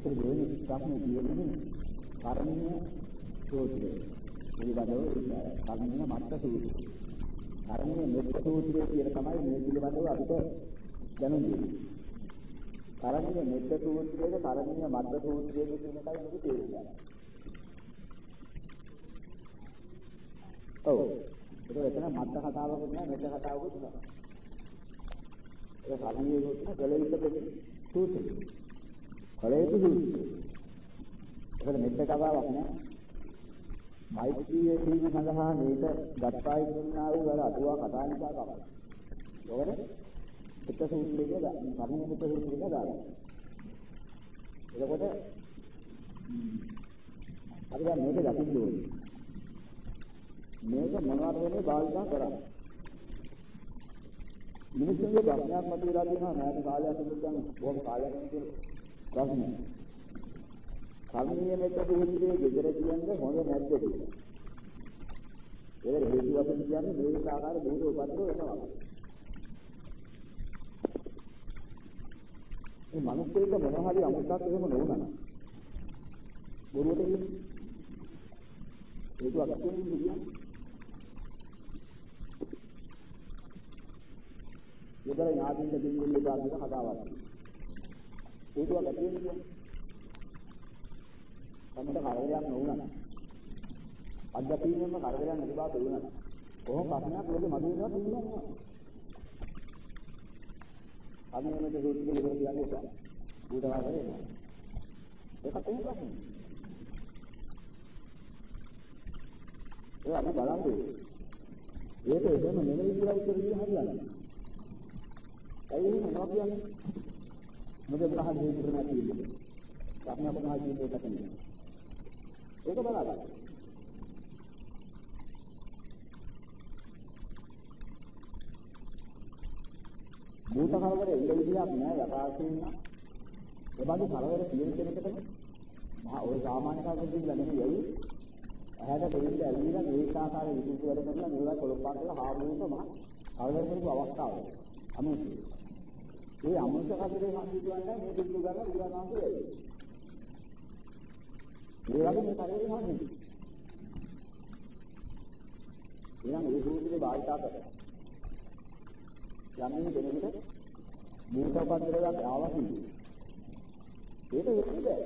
අපේ දෙවෙනි ප්‍රශ්නේ කියන්නේ කර්මීය සූත්‍රය. පිළිබඳව කර්මීය මත්ත සූත්‍රය. කර්මීය මෙත්ත සූත්‍රය කියලා තමයි මේ පිළිබඳව අපිට දැනුම් දෙන්නේ. කර්මීය මෙත්ත සූත්‍රයේද කර්මීය මත්ත සූත්‍රයේද කියන එකයි මේක තේරුම්. ඔව්. ඒක එතන මත්ත කතාවකුත් නෑ මෙත්ත කතාවකුත් නෑ. ඒ කර්මීය සූත්‍රය ගලවිත සූත්‍රය. කලේතු සූත්‍රය. ඒකට මෙත්ත කතාවක් නෑ. මෛත්‍රියේ සීම සඳහා මේක ගත්තායි කියනවා වල අටුවා කතා නිසා තමයි. ඒකට මෙත්ත සූත්‍රයේ කර්මීය මෙත්ත සූත්‍රයේ දාලා. එතකොට අපි දැන් මේක දකින්න ඕනේ. මේක මොනවද වෙන්නේ භාවිතා කරන්නේ? මිනිස්සුන්ගේ ප්‍රශ්නයක් මතුවලා තියෙනවා නැති කාලයක් තිබුණා නම් බොහොම කාලයක් තිබුණා ප්‍රශ්න. කර්මීය මෙත්ත සූත්‍රයේ ගෙදර කියන්නේ හොඳ නැද්ද කියලා. ඒක හේතු වශයෙන් කියන්නේ මේ ආකාර බොහෝ උපද්දව වෙනවා. මේ මිනිස්සුන්ට මොන හරි අමුත්තක් එහෙම නොවුනා නම් බොරුවට කියන්නේ ඒක අක්කෙන් කියන්නේ ඒතර යාදින්ද දෙන්නේ දාන්න කතාවක්. ඒක වගේ කියන්නේ අපිට කරදරයක් නොවුණා. අධ්‍යාපනයෙන්ම කරදරයක් නැති බව පෙළුණා. කොහොම ප්‍රශ්නයක් වලදී මතුවෙනවා කියන්නේ. අපි මේක දුරුත් කියලා කියන්නේ ඒක. ඌටවා කරේ. ඒක තමයි ප්‍රශ්නේ. ඒ අපි බලන්නේ. ඒක එහෙම නෙමෙයි කියලා උත්තර දෙන්න හරියන්නේ. ඇයි මොනවා කියන්නේ? මොකද බහල් හේතු කරනවා කියන්නේ. අපි අපේ ආජීවයේ කතන්නේ. ඒක බලන්න. භූත කරදර එන්න විදියක් නෑ යථාර්ථයෙන්. ඒ වගේ කරදර තියෙන කෙනෙකුට මහා ඔය සාමාන්‍ය කරදර දෙන්න නෙමෙයි. ඇහැට දෙන්න ඇවිල්ලා මේක ආකාරයේ විදිහට වැඩ කරලා මේවා කොළපාක් කරලා හාමුදුරුවෝ මහා කරදර කරපු අවස්ථාවල. අමුතු. ඒ අමුතු කරදරේ හඳුන්වන්නේ මේ දුක්ඛ ගන්න උදාහරණයක්. ඒ වගේ මේ කරදරේ හඳුන්වන්නේ. ඊළඟ ඒ සූත්‍රයේ භාවිතා කරනවා. යන්නේ දෙනෙකුට මූලපත්‍රයක් ආවා කියන්නේ. ඒක වෙන්නේ බෑ.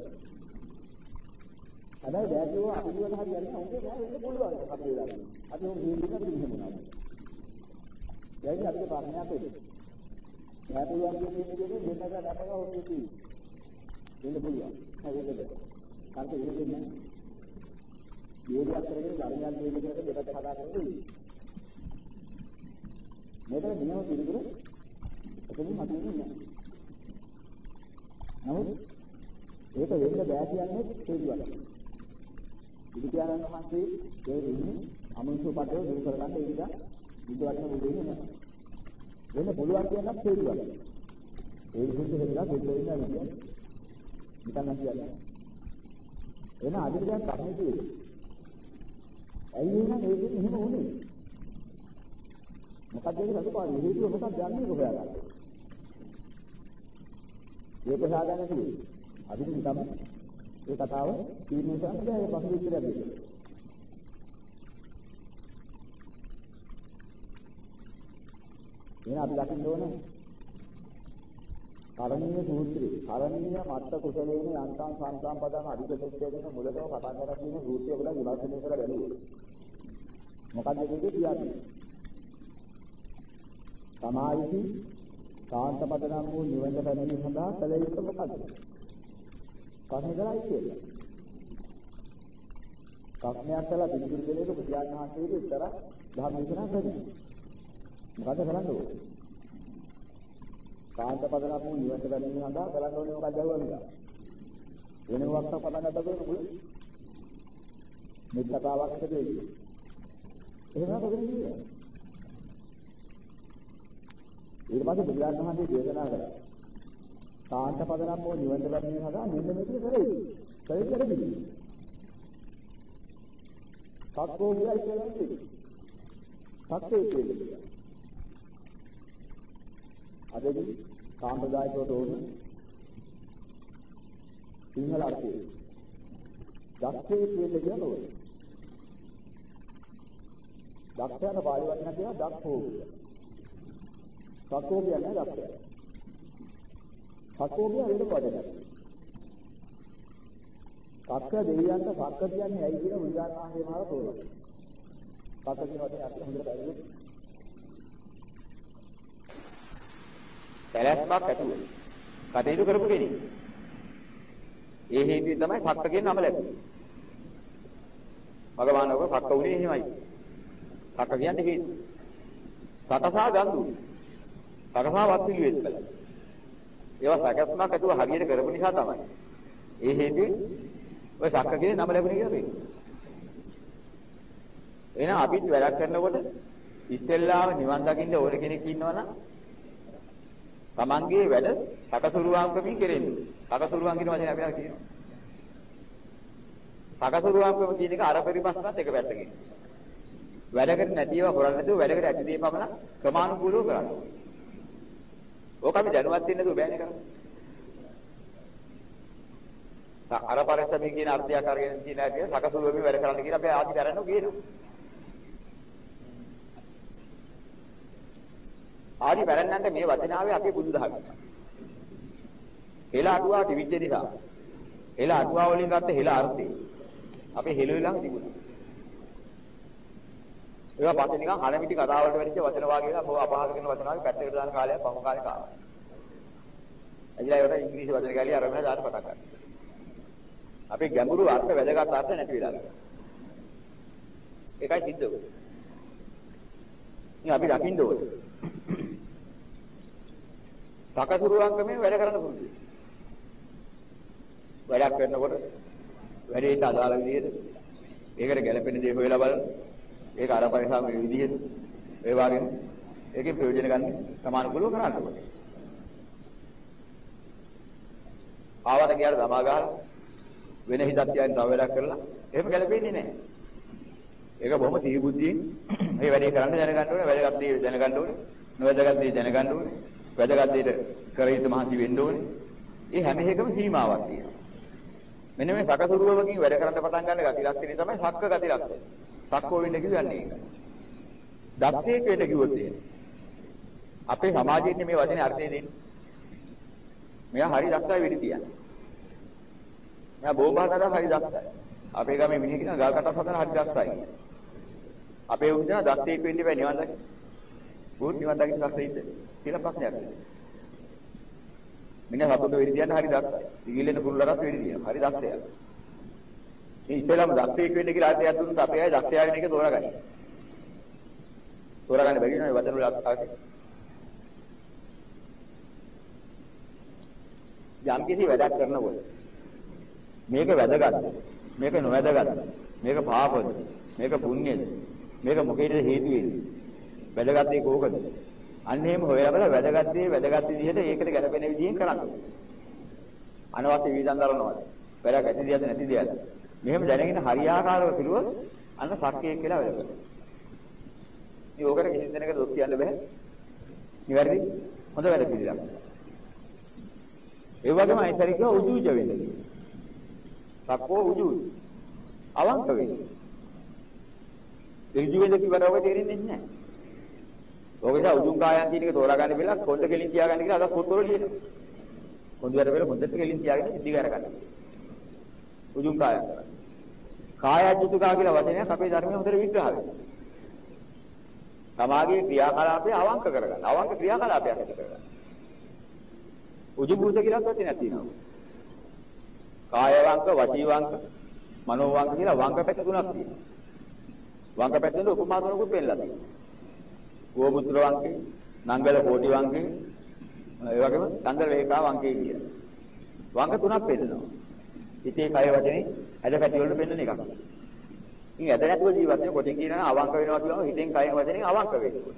හැබැයි දැක්කෝ අපිවල හරියන්නේ උන්ගේ නෑ වෙන්න පුළුවන් අපේ ළඟ. අපි උන් ජීවිතේ දෙන්නෙමු. දැන් අපිට ප්‍රශ්නයක් එන්නේ. නෑ පුළුවන් කියන්නේ දෙන්නක දැකලා හොන්නේ. දෙන්න පුළුවන්. හරියද? කාට ඉන්නේ නැහැ. මේක අතරේ ධර්මයන් දෙකකට දෙකට හදා ගන්න. මේක නියම පිළිතුර එතනින් මතුවෙන්නේ නැහැ. නමුත් ඒක වෙන්න බෑ කියන්නේ හේතුවක්. බුදුපියාණන් වහන්සේ ඒ දෙන්නේ අමනුෂ්‍ය පදව දුරු කරගන්න ඒ විදිහ බුදුවචන දෙන්නේ නැහැ. වෙන්න පුළුවන් කියනක් හේතුවක්. ඒ විදිහට හේතුවක් දෙන්න නැහැ. නිකන් කියන්නේ. එන අදිරියක් තමයි තියෙන්නේ. ඇයි එහෙනම් ඒකෙන් එහෙම වුනේ? මොකක්ද ඒක රසපාරි හේතුව මොකක්ද යන්නේ කොහොමද? ඒක හදාගන්න කිව්වේ. අදිරි තමයි ඒ කතාව තීරණය කරන්නේ ඒ පසු විතරක් දෙන්න. එහෙනම් අපි දකින්න ඕනේ කරණීය සූත්‍රය. කරණීය මත්ත කුසලේන යන්තම් සංසම්පදං අධිකෙච්චේන මුලතම පටන් ගන්න කියන සූත්‍රය ඔබලා විමර්ශනය කරලා බලන්න. මොකක්ද මේකේ කියන්නේ? සමායිති කාන්තපදනම් වූ නිවන පැමිණීම සඳහා කළ යුතු මොකක්ද? කර්ම කරයි කියලා. කර්මයක් කළා පිළිතුරු දෙලේක බුදුන් වහන්සේගේ උත්තර ධර්ම දේශනා කරනවා. මොකද කරන්න ඕනේ? කාන්තපදනම් වූ නිවන පැමිණීම සඳහා කරන්න ඕනේ මොකක්ද කියලා. වෙන වක්ත පටන් ගන්නකොට මොකද? මේ කතාවක් හදෙන්නේ. එහෙම කරන්නේ. ඊට පස්සේ බුදුන් වහන්සේ දේශනා කළා. කාන්තපදනම් වූ නිවන පැමිණීම සඳහා මෙන්න මේක කරේ. කරේ. සත්‍යෝ කියයි කියන්නේ. සත්‍යෝ කියන්නේ. අදදී සාම්ප්‍රදායිකව තෝරන සිංහල අර්ථයේ. දක්ෂේ කියන්නේ කියනෝනේ. දක්ෂයාට පාළි වචන කියනවා දක්ෂෝ කියලා. සක්කෝ කියන්නේ දක්ෂයා. සක්කෝ කියන්නේ වෙන වචනයක්. සක්ක දෙවියන්ට සක්ක කියන්නේ ඇයි කියලා උදාහරණයක් මාර තෝරනවා. සක්ක කියන වචනේ අර්ථය හොඳට බලන්න. සැලැස්මක් ඇතුව කටයුතු කරපු කෙනෙක්. ඒ හේතුවෙන් තමයි සක්ක කියන නම ලැබුණේ. භගවානෝක සක්ක උනේ එහෙමයි. සක්ක කියන්නේ හේතු. සකසා ගන්දු. සකසා වත් පිළිවෙත් කළා. ඒවා සැකස්මක් ඇතුව හරියට කරපු නිසා තමයි. ඒ හේතුවෙන් ඔය සක්ක කියන නම ලැබුණේ කියලා වෙන්නේ. එහෙනම් අපිත් වැඩක් කරනකොට ඉස්සෙල්ලාම නිවන් දකින්න ඕන කෙනෙක් ඉන්නවනම් තමන්ගේ වැඩ සකසුරුවම්කමින් කෙරෙන්නේ. සකසුරුවම් කියන වචනේ අපි අර කියනවා. සකසුරුවම්කම කියන එක අර පරිපස්සනත් එක පැත්තකින්. වැඩකට නැති ඒවා කරන්නේ නැතුව වැඩකට ඇති දේ පමණ ක්‍රමානුකූලව කරන්න. ඕක අපි දැනුවත් වෙන්න දු බෑනේ කරන්නේ. අර පරිස්සමෙන් කියන අර්ථයක් අරගෙන කියන එක සකසුරුවමින් වැඩ කරන්න කියලා අපි ආදි කරන්නේ කියනවා. ආදි වැරන්නන්ට මේ වචනාවේ අපේ බුදුදහම. හෙළ අටුවා තිබිච්ච නිසා. හෙළ අටුවා වලින් ගත්ත හෙළ අර්ථය. අපේ හෙළ ළඟ තිබුණා. ඒවා පස්සේ නිකන් අනමිටි කතා වලට වෙච්ච වචන වාගේලා බොහොම අපහාස කරන වචන වාගේ පැත්තකට දාන කාලයක් පහු කාලේ කාවා. එදිලා ඒකට ඉංග්‍රීසි වචන ගාලිය අරගෙන දාන්න පටන් ගත්තා. අපේ ගැඹුරු අර්ථ වැදගත් අර්ථ නැති වෙලා ගියා. ඒකයි සිද්ධ වෙන්නේ. ඉතින් අපි දකින්න ඕනේ. සකසුරුවන්කමෙන් වැඩ කරන්න පුළුවන්. වැඩක් කරනකොට වැඩේට අදාළ විදිහට ඒකට ගැළපෙන දේ හොයලා බලන්න. ඒක අර පරිසම් මේ විදිහට ඒ වගේම ඒකේ ප්‍රයෝජන ගන්න සමානුකූලව කරන්න ඕනේ. ආවට ගියාට තමා ගහලා වෙන හිතක් තියාගෙන තව වැඩක් කරලා එහෙම ගැළපෙන්නේ නැහැ. ඒක බොහොම සිහි බුද්ධියෙන් මේ වැඩේ කරන්න දැනගන්න ඕනේ. වැඩගත් දේ දැනගන්න ඕනේ. නොවැදගත් දේ දැනගන්න ඕනේ. වැදගත් දෙයට කර යුතු මහන්සි වෙන්න ඕනේ. ඒ හැම එකම සීමාවක් තියෙනවා. මෙන්න මේ සකසුරුවකින් වැඩ කරන්න පටන් ගන්න ගති ලක්ෂණය තමයි සක්ක ගති ලක්ෂණය. සක්කෝ වෙන්න කියන්නේ ඒක. දක්ෂයෙක් වෙන්න කිව්වොත් එහෙම. අපේ සමාජයේ මේ වචනේ අර්ථය දෙන්නේ. මෙයා හරි දක්ෂයි වෙඩි තියන්නේ. මෙයා බෝම්බ හදලා හරි දක්ෂයි. අපේ ගමේ මිනිහ කියන ගල් කටක් හදන හරි දක්ෂයි. අපේ උන් කියන දක්ෂයෙක් වෙන්න බෑ නිවන් දකින්න. උන් නිවන් දකින්න දක්ෂයිද කියලා ප්‍රශ්නයක් නෑ. මිනිහ සතුට වෙඩි තියන්න හරි දක්ෂයි. දිගිලෙන කුරුල්ලකට වෙඩි තියනවා. හරි දක්ෂයා. මේ ඉස්සෙල්ලාම දක්ෂයෙක් වෙන්න කියලා ආතයක් දුන්නත් අපේ අය දක්ෂයා වෙන එක තෝරගන්න. තෝරගන්න බැරි නේද වචන වල අර්ථය. යම් කිසි වැඩක් කරනකොට මේක වැදගත්, මේක නොවැදගත්, මේක පාපද, මේක පුණ්‍යද, මේක මොකේද හේතු වෙන්නේ? වැදගත් දේ කෝකද? අන්න එහෙම හොයලා බලලා වැදගත් දේ වැදගත් විදිහට ඒකට ගැලපෙන විදිහෙන් කරන්න. අනවශ්‍ය වියදම් දරනවාද? වැඩක් ඇති දෙයක්ද නැති දෙයක්ද? මෙහෙම දැනගෙන හරියාකාරව පිළිවෙල අන්න සක්කේ කියලා වැඩ කරනවා. මේ ඕකට කිසි දෙයකට දොස් කියන්න බෑ. නිවැරදි? හොඳ වැඩ පිළිලක්. ඒ වගේම අයිතරිකව උජුජ වෙන්න. සක්කෝ උජුජ. අවංක වෙන්න. ඍජු වෙන්න කිව්වරව තේරෙන්නේ නැහැ. ඔකද උජුං කායන් කියන එක තෝරාගන්න බැලලා කොණ්ඩ කෙලින් තියාගන්න කියලා අද පොත්වල ලියනවා. කොණ්ඩ වල බැල හොඳට කෙලින් තියාගෙන ඉදි කර ගන්න. උජුං කායන්. කායජුතුකා කියලා වචනයක් අපේ ධර්මයේ හොඳට විග්‍රහ වෙනවා. සමාගයේ ක්‍රියාකලාපය අවංක කරගන්න. අවංක ක්‍රියාකලාපයක් ඇති කරගන්න. උජුබුත කියලා වචනයක් තියෙනවා. කාය වංක, වචී වංක, මනෝ වංක කියලා වංක පැත්ත තුනක් තියෙනවා. වංක පැත්තෙන් උපමා තුනකුත් පෙන්නලා තියෙනවා. ගෝමුත්‍ර වංකේ, නංගල කෝටි වංකේ, ඒ වගේම චන්ද්‍ර රේඛා වංකේ කියලා. වංක තුනක් පෙන්නනවා. හිතේ කය වචනේ ඇද පැති වලට පෙන්නන එකක්. ඉතින් ඇද නැතුව ජීවත් වෙන කොටින් කියනවා අවංක වෙනවා කියනවා හිතෙන් කයෙන් වචනේ අවංක වෙනවා.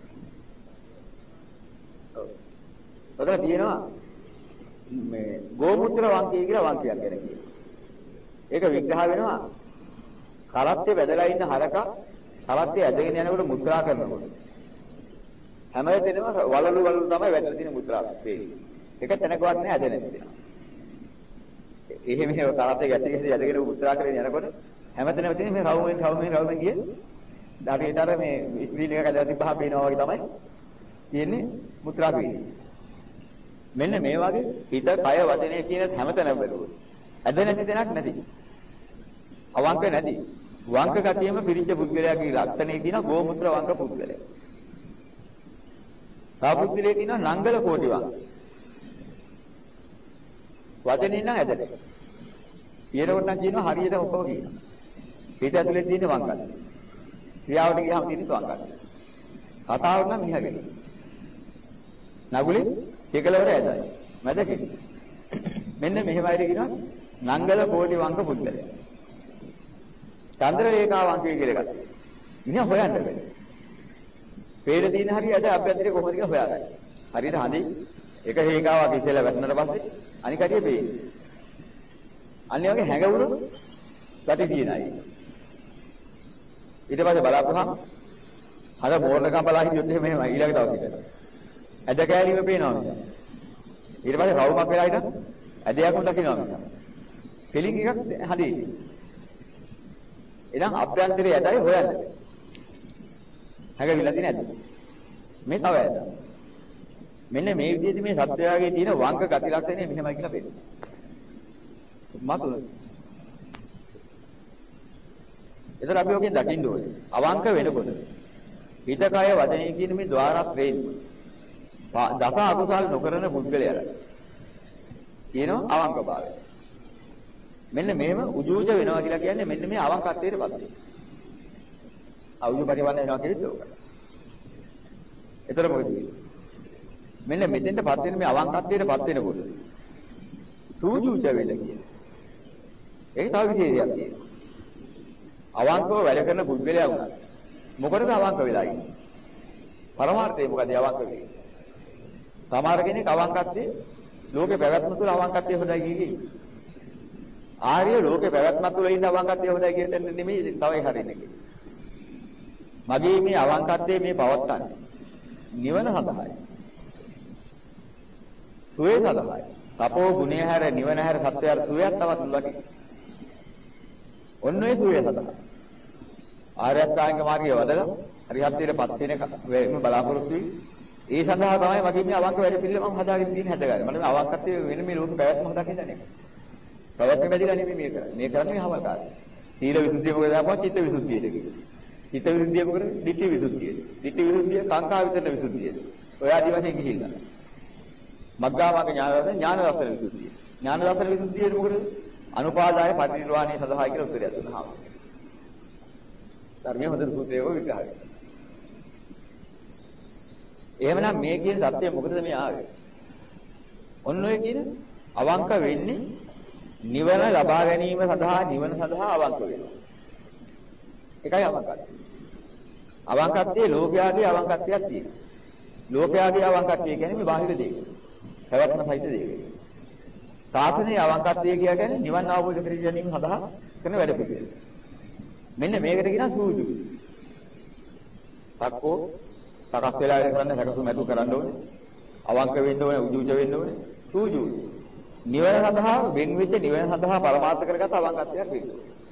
ඔව්. ඔතන තියෙනවා මේ ගෝමුත්‍ර වංකේ කියලා වංකයක් ගැන කියනවා. ඒක විග්‍රහ වෙනවා කරත්තේ වැදලා ඉන්න හරක කරත්තේ ඇදගෙන යනකොට මුද්‍රා කරනකොට හැම වෙලේම වලලු තමයි වැටලා තියෙන මුද්‍රාව වෙන්නේ. ඒක තැනකවත් නෑ ඇද නැති වෙනවා. එහෙම තරතේ ගැටි යදගෙන උත්තරා කරගෙන යනකොට හැමතැනම තියෙන මේ රවුමෙන් ගියේ. ඩාටේට අර මේ ස්ක්‍රීන් එක කඩලා තිබ්බහම පේනවා වගේ තමයි තියෙන්නේ මුත්‍රා ක්‍රියාව. මෙන්න මේ වගේ හිත, කය, වචනය කියන හැමතැනම බැලුවොත් ඇද නැති දෙයක් නැති. අවංක නැති. වංක ගතියෙම පිරිච්ච පුද්ගලයාගේ ලක්ෂණේ කියන ගෝමුත්‍ර වංක පුද්ගලයා. සාපුද්ගලයේ කියන නංගල කෝටි වංක. වචනේ නම් ඇදට. ඊළඟට නම් කියනවා හරියට ඔක්කොම කියනවා. හිත ඇතුලේ තියෙන වංකත්. ක්‍රියාවට ගියාම තියෙන වංකත්. කතාව නම් මිහගෙන. නගුලේ එකලවර ඇදයි. මැද කෙටි. මෙන්න මෙහෙමයි කියනවා නංගල කෝටි වංක පුද්ගලයා. චන්ද්‍ර රේඛා වංකය කියලා එකක්. ඉතින් හොයන්න බෑ. පේන තියෙන හරියට අභ්‍යන්තරේ කොහොමද කියලා හොයාගන්න. හරියට හඳි එක රේඛාවක් ඉස්සෙල්ලා වැටෙනට පස්සේ අනික කටිය පේන්නේ. අනිත් වගේ හැඟවුණු ගති තියෙනයි. ඊට පස්සේ බලාපුවහම අර මෝරණකම් බලා හිටියොත් එහෙම ඊළඟ දවසට ඇද කෑලිම පේනවා මිස. ඊට පස්සේ රවුමක් වෙලා හිටන් ඇදයක් උඩ දකින්නවා මිස. පිළිංග එකක් හඳි. එනම් අභ්‍යන්තරයේ ඇදයි හොයන්න. හැඟවිලා තියෙන ඇද. මේ තව ඇද. මෙන්න මේ විදිහට මේ සත්‍යයගේ තියෙන වංක ගති ලක්ෂණය මෙහෙමයි කියලා පේනවා. මතුල. ඒතර අපි ඔකෙන් දකින්න ඕනේ. අවංක වෙනකොට හිත කය වචනේ කියන මේ ద్వාරත්‍රයෙන් දස අකුසල් නොකරන පුද්ගලයාට කියනවා අවංක භාවය. මෙන්න මේව උජූජ වෙනවා කියලා කියන්නේ මෙන්න මේ අවංකත්වයටපත් වෙනවා. අවුජ පරිවර්තන වෙනවා කියන්නේ ඒක. ඒතර මොකද කියන්නේ? මෙන්න මෙතෙන්ටපත් වෙන මේ අවංකත්වයටපත් වෙනකොට සූජූජ වෙන්න කියන්නේ. ඒක තව විදිහක් තියෙනවා. අවංකව වැඩ කරන පුද්ගලයා වුණා. මොකටද අවංක වෙලා ඉන්නේ? පරමාර්ථය මොකද අවංක වෙන්නේ? සමහර කෙනෙක් අවංකත්වයේ ලෝකේ පැවැත්ම තුළ අවංකත්වයේ හොදයි කියේ. ආර්ය ලෝකේ පැවැත්ම තුළ ඉන්න අවංකත්වයේ හොදයි කියන නෙමෙයි තවයි හරින්නේ. මගේ මේ අවංකත්වයේ මේ පවත්තන්නේ නිවන සඳහායි. සුවේ සඳහායි. තපෝ ගුණය හැර නිවන හැර සත්‍යය සුවයක් තවත් ලකි. ඔන්න ඔය සුවේ සඳහා. ආර්ය අෂ්ටාංග මාර්ගයේ වදලා හරිහත්ත්වයටපත් වෙන බලාපොරොත්තු වෙයි. ඒ සඳහා තමයි මගේ මේ අවංක වැඩ පිළිවෙල මම හදාගෙන තියෙන හැදගන්නේ. මම මේ අවංකත්වයේ වෙන මේ ලෝක පැවැත්ම හදාගෙන ඉන්නේ. පැවැත්ම බැඳිලා නෙමෙයි මේ කරන්නේ. මේ කරන්නේ හවල් කාර්යය. සීල විසුද්ධිය මොකද දාපුවා චිත්ත විසුද්ධියට කියන්නේ. චිත්ත විසුද්ධිය මොකද? ditthi විසුද්ධියට. ditthi විසුද්ධිය කාංකා විතරන විසුද්ධියට. ඔය ආදි වශයෙන් ගිහිල්ලා. මග්ගාමග්ග ඥාන දර්ශන විසුද්ධිය. ඥාන දර්ශන විසුද්ධියේ මොකද? අනුපාදාය පරිනිර්වාණය සඳහා කියලා උත්තරයක් දුන්නා. ධර්මයේ හොඳ සූත්‍රයක විග්‍රහ කරනවා. එහෙමනම් මේ කියන සත්‍යය මොකටද මේ ආවේ? ඔන්න ඔය කියන අවංක වෙන්නේ නිවන ලබා ගැනීම සඳහා නිවන සඳහා අවංක වෙනවා. ඒකයි අවංකත්වය. අවංකත්වයේ ලෝකයාගේ අවංකත්වයක් තියෙනවා. ලෝකයාගේ අවංකත්වය කියන්නේ මේ බාහිර දේ. පැවැත්ම සහිත දේ. සාසනයේ අවංකත්වය කියන්නේ නිවන් අවබෝධ කර ගැනීම සඳහා කරන වැඩ පිළිවෙල. මෙන්න මේකට කියනවා සූජු. තක්කෝ සකස් වෙලා වැඩ කරන්න සකසුම ඇතු කරන්න ඕනේ. අවංක වෙන්න ඕනේ, උජුජ වෙන්න ඕනේ. සූජු. නිවන සඳහා වෙන් වෙච්ච නිවන සඳහා පරමාර්ථ කරගත අවංකත්වයක් වෙන්න.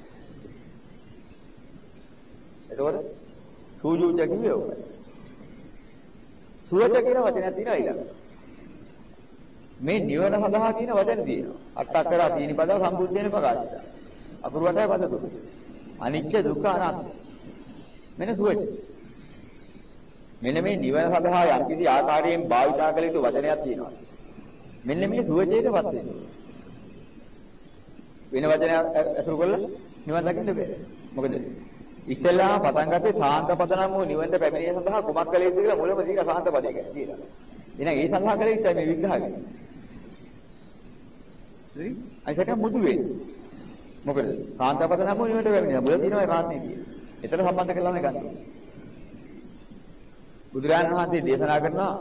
එතකොට සූජුජ කිව්වේ ඔකයි. සුවච කියන වචනයක් තියෙනවා ඊළඟ. මේ නිවන සඳහා කියන වචන තියෙනවා. අට්ඨකරා තීනි පදව සම්බුද්ධේන ප්‍රකාශිත. අකුරු 8යි පද 3. අනිච්ච දුක්ඛ අනාත්ම. මෙන්න සුවච. මෙන්න මේ නිවන සඳහා යම් කිසි ආකාරයෙන් භාවිතා කළ යුතු වචනයක් තියෙනවා. මෙන්න මේ සුවචේටපත් වෙනවා. වෙන වචනයක් අසුරු කළා නිවන් දකින්න බැහැ. මොකද ඉස්සෙල්ලා පටන් ගත්තේ සාන්ත පද නම් වූ නිවනට පැමිණීම සඳහා කුමක් කළ යුතුද කියලා මුලම දීලා සාන්ත පදය කියලා. එහෙනම් ඒ සඳහා කළ යුත්තේ මේ විග්‍රහය. හරි? අයිසක මුදු වෙන්නේ. මොකද සාන්ත පද නම් වූ නිවනට පැමිණීම මුල දිනවයි කාරණේ කියන්නේ. ඒතර සම්බන්ධ කරලාම ගන්න. බුදුරජාණන් වහන්සේ දේශනා කරනවා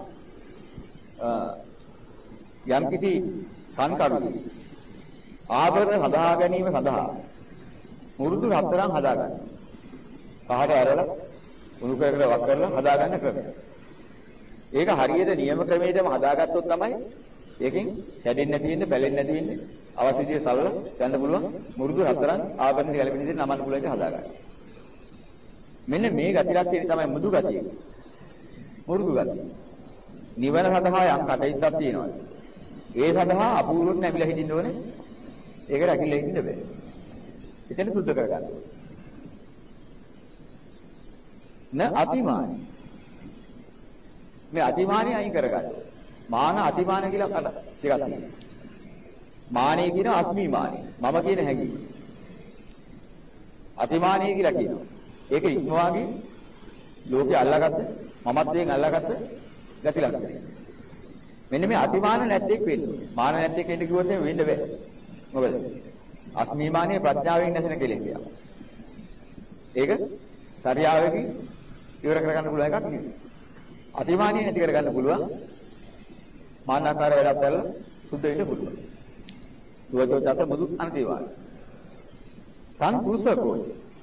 යම් කිසි සංකල්ප ආභරණ හදා ගැනීම සඳහා මුරුදු රත්තරන් හදා ගන්න. පහට ඇරලා උණු කරගෙන වක් කරලා හදා ගන්න ක්‍රමය. ඒක හරියට නියම ක්‍රමයකටම හදාගත්තොත් තමයි ඒකෙන් හැදෙන්නේ නැති වෙන්නේ, බැලෙන්නේ නැති වෙන්නේ, අවශ්‍ය විදිහට සරල යන්න පුළුවන් මුරුදු හතරන් ආභරණ ගැලපෙන විදිහට නමන්න පුළුවන් එක හදාගන්න. මෙන්න මේ ගති ලක්ෂණය තමයි මුදු ගතිය. මුරුදු ගතිය. නිවන සඳහා යම් කටයුත්තක් තියෙනවා. ඒ සඳහා අපූර්වට නැමිලා හිටින්න ඕනේ. ඒක රැකිලා හිටින්න බෑ. එතන සුද්ධ කරගන්න. න අතිමානයි. මේ අතිමානිය අයින් කරගන්න. මාන අතිමාන කියලා කට ටිකක් තියෙනවා. මානෙ කියන අස්මිමානෙ. මම කියන හැඟීම. අතිමානිය කියලා කියනවා. ඒක ඉක්මවාගේ ලෝකේ අල්ලාගත්ත මමත්වයෙන් අල්ලාගත්ත ගති ලක්ෂණය. මෙන්න මේ අතිමාන නැත්තේක් වෙන්න. මාන නැත්තේක් වෙන්න කිව්වොත් එහෙම වෙන්න බෑ. මොකද? අස්මිමානිය ප්‍රඥාවෙන් නැසෙන කෙලෙස්. ඒක සරියාවෙකින් ඉවර කරගන්න පුළුවන් එකක් නෙවෙයි. අතිමානිය නැති කරගන්න පුළුවන්. මානාකාර වැඩක් කරලා සුද්ධ වෙන්න පුළුවන්. සුවචෝචත මුදු අනතිවාද. සන්තුෂකෝ.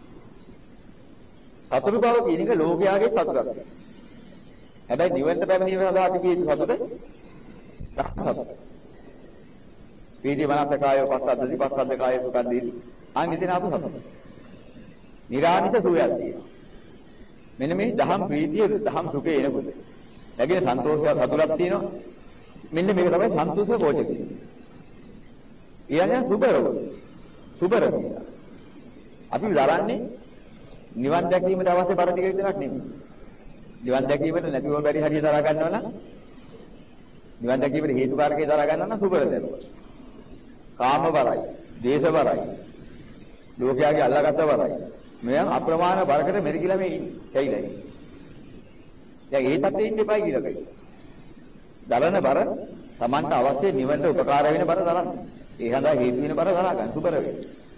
සතුරු බව කියන එක ලෝකයාගේ සතුටක්. හැබැයි නිවන්ට පැමිණීම සඳහා තිබී සතුට සතුට. පීති මනසකාය පස්සද්දි පස්සද්ද කාය සුඛද්දී. අනිදින අපු සතුට. නිරාමිත සුවයක් තියෙනවා. මෙන්න මේ දහම් ප්‍රීතිය දහම් සුඛේ එනකොට ලැබෙන සන්තෝෂය සතුටක් තියෙනවා. මෙන්න මේක තමයි සන්තුෂ කෝච කියන්නේ. ඊයන් සුබරව. සුබර කියලා. අපි දරන්නේ නිවන් දැකීමට අවශ්‍ය බර ටික විතරක් නෙමෙයි. නිවන් දැකීමට නැතිව බැරි හරිය දරා ගන්නවා නම් නිවන් දැකීමට හේතුකාරකේ දරා ගන්නවා නම් සුබර දරුවා. කාම බරයි, දේශ බරයි, ලෝකයාගේ අල්ලාගත්ත බරයි. මෙයන් අප්‍රමාණ බරකට මෙරිකිලා මේ ඇයිලා ඉන්නේ. දැන් ඒ තත්ත්වෙ ඉන්න එපයි කියලා කියයි. දරන බර Tamanට අවශ්‍ය නිවනට උපකාර වෙන බර දරන්න. ඒ හඳා හේතු වෙන බර දරා ගන්න සුබර වෙන්න.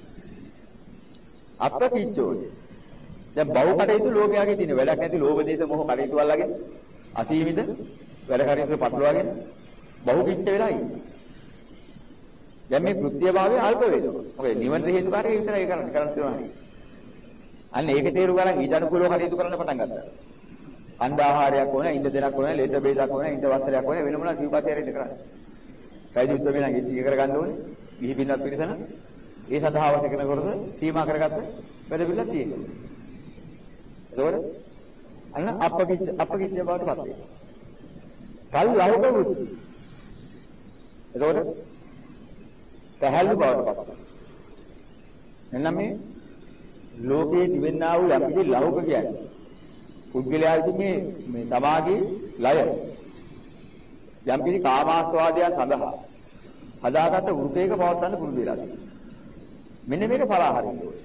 අප්‍රතිච්ඡෝය. දැන් බහු කටයුතු ලෝකයාගේ තියෙන වැඩක් නැති ලෝභ දේශ මොහ කටයුතු අල්ලගෙන අසීමිත වැඩ කටයුතු පටලවාගෙන බහු පිච්ච වෙලා ඉන්නේ. දැන් මේ කෘත්‍ය භාවය අල්ප වෙනවා. මොකද නිවන හේතුකාරකේ විතරයි කරන්න තියෙනවා. අන්න ඒක තේරුම් ගන්න ඊට අනුකූලව කටයුතු කරන්න පටන් ගත්තා. අණ්ඩ ආහාරයක් ඕන, ඉන්ද දෙනක් ඕන, ලෙඩ බේදක් ඕන, ඉන්ද වස්ත්‍රයක් ඕන වෙන මොනවා සිව්පතේරිට කරන්නේ. කයිදු උත්තර වෙනා ඉති කරගන්න ඕනේ. ගිහි පින්නත් පිරිසන ඒ සඳහා අවශ්‍ය කරන කොටස සීමා කරගත්ත වැඩ පිළිවෙලක් තියෙනවා. ඒකවල අන්න අපකිච්ච බවට පත් වෙනවා. කල් ලහක වෘත්ති. ඒකවල සහල්ු බවට පත් වෙනවා. එන්න මේ ලෝකයේ දිවෙන්නා වූ යම් කිසි ලෞක කියන්නේ පුද්ගලයාගේ මේ සමාගයේ ලය යම් කිසි කාමාස්වාදයන් සඳහා හදාගත්ත වෘතයක පවත්වන්න පුරුදු වෙලා තියෙනවා. මෙන්න මේක පලාහරින්න ඕනේ.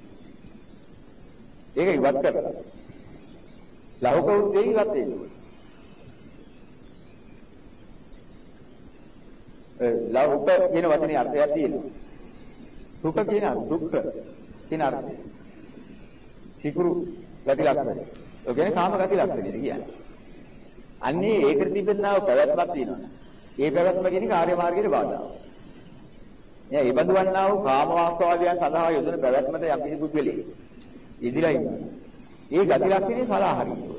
ඒක ඉවත් කරලා ලෞක වෘතේ ඉවත් වෙන්න ඕනේ. ලෞක කියන වචනේ අර්ථයක් තියෙනවා. සුඛ කියන දුක්ඛ කියන අර්ථය. සිකුරු ගති ලක්ෂණ. ඒ කියන්නේ කාම ගති ලක්ෂණ කියන්නේ. අන්නේ ඒකට තිබෙනා පැවැත්මක් තියෙනවා. ඒ පැවැත්ම කියන්නේ කාර්ය මාර්ගයේ බාධාවක්. එයා ඒ බඳු වන්නා වූ කාම වාස්තවාදයන් සඳහා යොදන පැවැත්මට යම් කිසි පුද්ගලෙක් ඉදිරියලා ඉන්නවා. ඒ ගති ලක්ෂණේ සලා හරිනවා.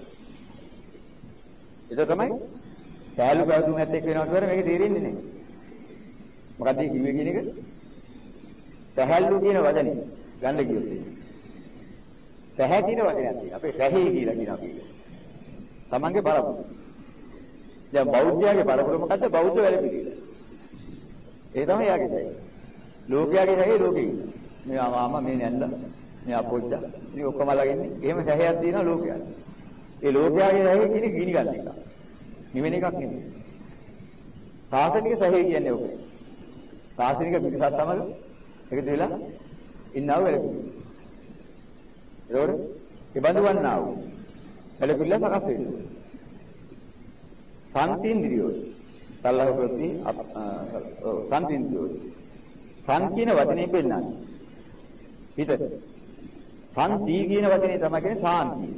ඒක තමයි සෑලු පැවතුම් ඇත්තෙක් වෙනවා කියන මේක තේරෙන්නේ නැහැ. මොකද්ද කිව්වේ කියන එක? සහැල්ලු කියන වචනේ ගන්න කියොත් සහැ කියන වචනයක් තියෙනවා. අපේ සැහි කියලා කියන අපි. තමන්ගේ පරපුර. දැන් බෞද්ධයාගේ පරපුර මොකද්ද? බෞද්ධ වැඩ පිළිවෙල. ඒ තමයි යාගේ සැහි. ලෝකයාගේ සැහි ලෝකේ. මේ ආමාම මේ නැන්ද මේ අපොච්ච මේ ඔක්කොම ළඟින්නේ. එහෙම සැහයක් තියෙනවා ලෝකයාට. ඒ ලෝකයාගේ සැහි කියන්නේ ගිනි ගන්න එක. නිවෙන එකක් නෙමෙයි. සාසනික සැහි කියන්නේ ඔක. සාසනික පිටසත් සමග එකතු වෙලා ඉන්නව වැඩ පිළිවෙල. ඒකෝර ඒ බඳු වන්නා වූ වැඩ පිළිවෙල සකස් වෙනවා. සම්තින්ද්‍රියෝ සල්ලහ ප්‍රති සම්තින්ද්‍රියෝ සංකීන වචනේ පෙන්නන්නේ හිතට සම්ති කියන වචනේ තමයි කියන්නේ සාන්තිය.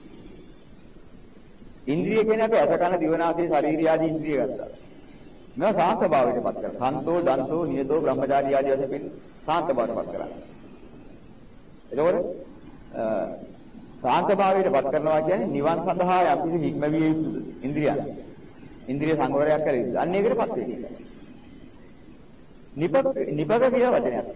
ඉන්ද්‍රිය කියන්නේ අපි අස කන දිව නාසය ශරීරය ආදී ඉන්ද්‍රිය ගත්තා. මේවා සාන්ත භාවයට පත් කරනවා. සන්තෝ දන්තෝ නියතෝ බ්‍රහ්මචාරී ආදී වශයෙන් පිළිගන්න සාන්ත භාවයට පත් කරනවා. එතකොට සාන්ත භාවයට පත් කරනවා කියන්නේ නිවන් සඳහා යම් කිසි හික්මවිය යුතු ඉන්ද්‍රියන්. ඉන්ද්‍රිය සංවරයක් කර යුතුයි. අන්න ඒකටපත් වෙන්නේ. නිපක කියන වචනයක් තියෙනවා.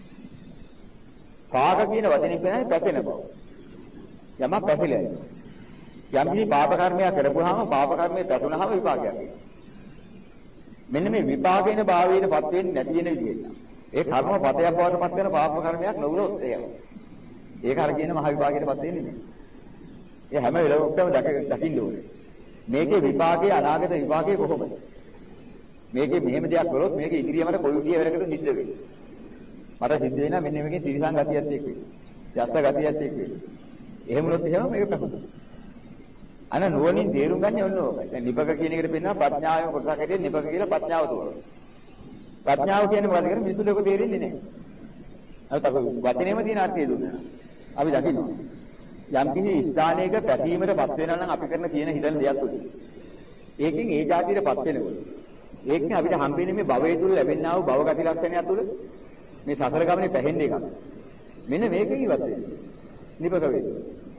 පාක කියන වචනේ කියන්නේ පැපෙන බව. යමක් පැපිලා යනවා. යම් කිසි පාප කර්මයක් කරපුවාම පාප කර්මයේ පැතුනහම විපාකයක් එනවා. මෙන්න මේ විපාකේන භාවයටපත් වෙන්නේ නැති වෙන විදිහට. ඒ කර්ම පතයක් බවට පත් වෙන පාප කර්මයක් නොවුනොත් එහෙම. ඒක අර කියන මහ විපාකයටපත් වෙන්නේ නැහැ. ඒ හැම වෙලාවකම දකින්න ඕනේ. මේකේ විපාකයේ අනාගත විපාකයේ කොහොමද? මේකේ මෙහෙම දෙයක් කරොත් මේක ඉදිරියමට කොයි විදිය වෙරකට නිද්ද වෙන්නේ. මට සිද්ධ වෙනා මෙන්න මේකේ තිරිසන් ගතියත් එක්ක වෙන්නේ. යස්ස ගතියත් එක්ක වෙන්නේ. එහෙම වුණොත් එහෙම මේක පැහැදිලි. අන නුවණින් තේරුම් ගන්න ඕන ඕකයි. දැන් නිපක කියන එකට පෙන්නනවා ප්‍රඥාවෙන් කොටසක් හැටියට නිපක කියලා ප්‍රඥාව තෝරනවා. ප්‍රඥාව කියන්නේ මොකද කියන්නේ මිනිස්සු දෙක තේරෙන්නේ නැහැ. අර තව වචනේම තියෙන අර්ථය දුන්නා. අපි දකිනවා. යම් කිසි ස්ථානයක පැතීමටපත් වෙනවා නම් අපි කරන කියන හිතන දෙයක් උදේ. ඒකෙන් ඒ જાතියටපත් වෙනකොට ඒකෙන් අපිට හම්බෙන්නේ මේ භවයේ තුල ලැබෙනා වූ භව ගති ලක්ෂණය තුළ මේ සසර ගමනේ පැහෙන්නේ එකක්. මෙන්න මේකෙන් ඉවත් වෙන්නේ. නිපක වෙන්නේ.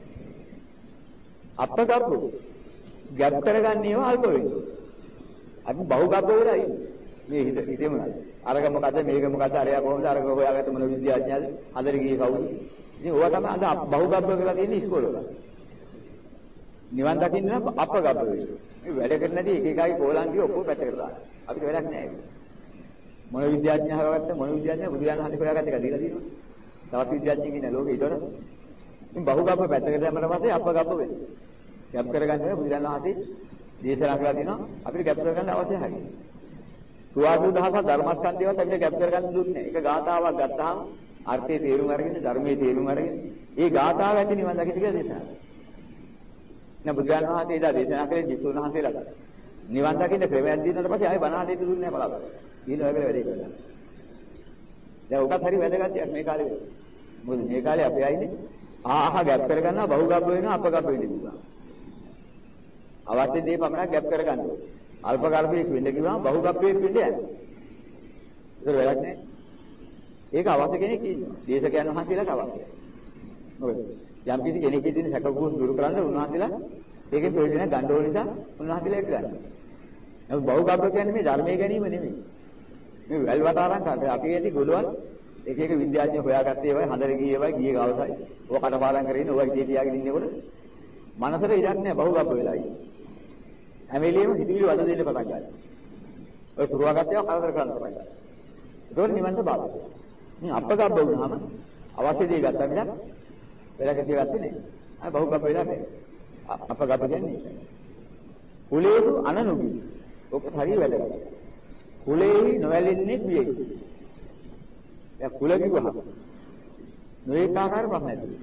අපගබ්බු ගැප් කරගන්නේව අල්ප වෙන්නේ. අපි බහුගබ්බ වෙලා ඉන්නේ. මේ හිතෙම නේද? අරග මොකද මේක මොකද අරයා කොහොමද අරග හොයාගත්ත මොන විද්‍යාඥයද? හදර ගියේ කවුද? ඉතින් ඕවා තමයි අද බහුගබ්බ කියලා තියෙන ඉස්කෝලවල. නිවන් දකින්න නම් අපගබ්බ වෙන්නේ. මේ වැඩ කරන්නේ නැති එක එකයි කෝලංගි ඔක්කොම පැත්තකට දාන්න. අපිට වැඩක් නැහැ ඒක. මොන විද්‍යාඥය හොයාගත්ත මොන විද්‍යාඥය බුදුයන් හදේ හොයාගත්ත එක දීලා තියෙනවා. තවත් විද්‍යාඥයෙක් ඉන්න ලෝකේ ඊටවල. ඉතින් බහුගබ්බ පැත්තකට දැම්මම පස්සේ අපගබ්බ වෙන්නේ. ගැප් කරගන්න බුදුරජාණන් වහන්සේ දේශනා කළා තියෙනවා අපිට ගැප් කරගන්න අවශ්‍ය නැහැ. සුවාසු දහස ධර්මස්කන්ධයවත් අපිට ගැප් කරගන්න දුන්නේ. ඒක ගාථාවක් ගත්තාම අර්ථයේ තේරුම් අරගෙන ධර්මයේ තේරුම් අරගෙන ඒ ගාථාව ඇති නිවන් දකින්න කියලා දේශනා කළා. නේ බුදුරජාණන් වහන්සේ එදා දේශනා කළේ ජිසුන් වහන්සේලා. නිවන් දකින්න ක්‍රමයක් දීනට පස්සේ ආයෙ බණ හදෙන්න දුන්නේ නැහැ බලාපොරොත්තු. ඊළ ඔයගල වැඩේ කළා. දැන් උකත් හරි වැදගත්යක් මේ කාලේ. මොකද මේ කාලේ අපි ආයිනේ ආහ ගැප් කරගන්නවා බහුගබ්බ වෙනවා අපගබ්බ වෙනවා. අවශ්‍ය දේ පමණක් ගැප් කරගන්න ඕනේ. අල්ප කල්පයක වෙන්න කිව්වම බහුගබ්බයක වෙන්න යන්නේ. ඒක වැරද්ද නෑ. ඒක අවශ්‍ය කෙනෙක් ඉන්නවා. දේශකයන් වහන්සේලාට අවශ්‍යයි. මොකද යම් කිසි කෙනෙක්ගේ තියෙන සැකකුස් දුරු කරන්න උන්වහන්සේලා ඒකේ ප්‍රයෝජන ගන්න ඕන නිසා උන්වහන්සේලා ඒක ගන්නවා. නමුත් බහුගබ්බ කියන්නේ මේ ධර්මයේ ගැනීම නෙමෙයි. මේ වැල් වතාරම් කරලා අපි ඇති ගොඩවල් එක එක විද්‍යාඥයෝ හොයාගත්තේ ඒවයි හඳර ගියේ ඒවයි ගියේ ගාවසයි. ඔය කටපාඩම් කරගෙන ඔය ඉතිේ තියාගෙන ඉන්නකොට මනසට ඉඩක් නැහැ බහුගබ්බ වෙලා ඉන්නේ. හැම වෙලෙම හිතවිලි වද දෙන්න පටන් ගන්නවා. ඔය පුරවාගත්තේ කලදර කරන්න පටන් ගන්නවා. ඒකෝර නිවන්ට බාධා. මේ අපගබ්බ වුණාම අවශ්‍ය දේ ගත්තා මිසක් වෙලක තියගත්තේ නැහැ. අය බහුගබ්බ වෙලා නැහැ. අපගබ්බ කියන්නේ කුලේසු අනනුගි. ඔක හරිය වැදගත්. කුලේහි නොවැළෙන්නේ පියෙයි. දැන් කුල කිව්වහම නොඒක ආකාර ප්‍රශ්න ඇති.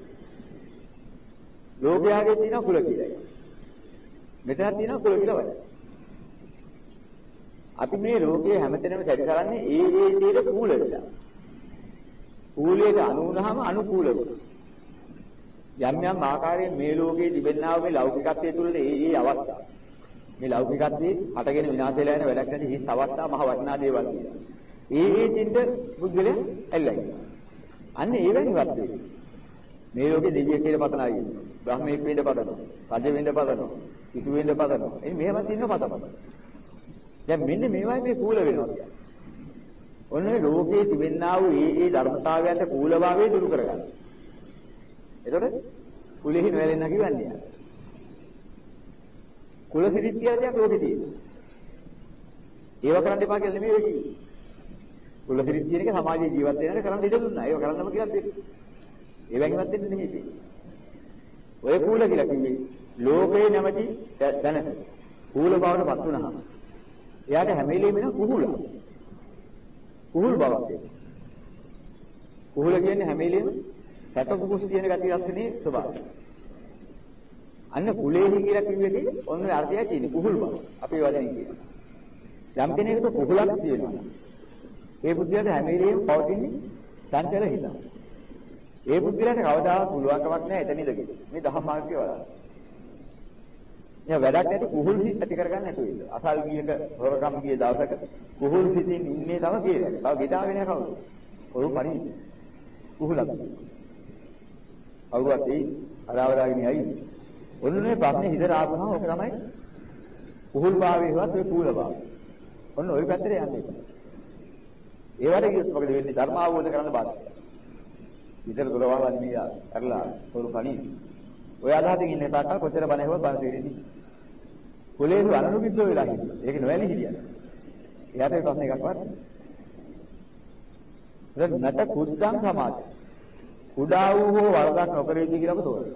ලෝකයාගේ තියෙන කුල කියලා. මෙතන තියෙන කුල කියලා වැඩ. අපි මේ ලෝකයේ හැමතැනම සැරිසරන්නේ ඒ දේට කුල වෙලා. කුලයට අනු වුණාම අනුකූල වෙනවා. යම් යම් ආකාරයෙන් මේ ලෝකයේ තිබෙනා වූ මේ ලෞකිකත්වයේ තුල ඒ අවස්ථා. මේ ලෞකිකත්වයේ හටගෙන විනාශ වෙලා යන වැඩක් නැති හිස් අවස්ථා මහ වටිනා දේවල් කියලා. ඒ චින්ත බුද්ධලෙන් ඇල්ලයි. අන්න ඒ වෙනවත් වෙයි. මේ ලෝකේ දෙවියෙක් කියලා පතනයි. බ්‍රහ්මයෙක් වෙන්න පතනවා. රජ වෙන්න පතනවා. කිසු වෙන්න පතනවා. එයි මෙහෙම තියෙන පතපත. දැන් මෙන්න මේවයි මේ කූල වෙනවා කියන්නේ. ඔන්නේ ලෝකයේ තිබෙනා වූ ඒ ධර්මතාවයන්ට කූලභාවය දුරු කරගන්න. එතකොට කුලෙහි නොවැළෙන්න කියන්නේ. කුල සිරිත් කියලා දෙයක් ලෝකේ තියෙනවා. ඒව කරන්න එපා කියලා නෙමෙයි වෙන්නේ. කුල සිරිත් කියන එක සමාජයේ ජීවත් වෙනකොට කරන්න ඉඩ දුන්නා. ඒව කරන්නම කියලා දෙන්නේ. ඒවෙන්වත් දෙන්නේ නෙමෙයි. ඔය කූල කියලා කිව්වේ ලෝකේ නැමැති දැනට කූල බවට පත් වුණාම එයාට හැම වෙලෙම එන කුහුල. කුහුල් බවක්. කුහුල කියන්නේ හැම වෙලෙම සැප කුකුස් කියන ගතිය ලක්ෂණේ ස්වභාවය. අන්න කුලේහි කියලා කිව්වේදී ඔන්න අර්ථය තියෙන්නේ කුහුල් බව. අපේ වදනේ කියනවා. යම් කෙනෙකුට කුහුලක් තියෙනවා. ඒ බුද්ධියට හැම වෙලෙම පවතින්නේ සංකල්ප හිත. ඒ බුද්ධියට කවදාවත් පුළුවන්කමක් නැහැ එතන ඉඳගෙන. මේ දහම් මාර්ගය වල. වැඩක් නැති කුහුල් සිත් ඇති කරගන්න නැතුව ඉන්න. අසල් ගියක හොරකම් ගිය දවසක කුහුල් සිතින් ඉන්නේ තව කියලා. තව ගෙදාගෙන යනවා කවුද? ඔරු පරිදි. කුහුලක්. අවුවත් ඒ අරවදාගෙන යයි. ඔන්නේ ප්‍රශ්නේ හිතට ආවම ඔක තමයි කුහුල් භාවයේවත් ඔය කූල භාවය. ඔන්න ওই පැත්තට යන්නේ. ඒවට කියොත් මොකද වෙන්නේ? ධර්ම අවබෝධ කරගන්න බාධා. විතර දොරවල් නියා කරලා පොරු කණි. ඔය අදහසින් ඉන්න තාක්කල් කොච්චර බණ ඇහුවත් බණ තේරෙන්නේ. කොලේසු අනුරුද්ධ වෙලා හිටියා. ඒක නොවැළි හිටියා. එයාට ඒ ප්‍රශ්න එකක්වත් දැන් නැත කුද්දම් සමාජ. කුඩා වූ හෝ වරදක් නොකරෙන්නේ කියලා ඔබ තෝරනවා.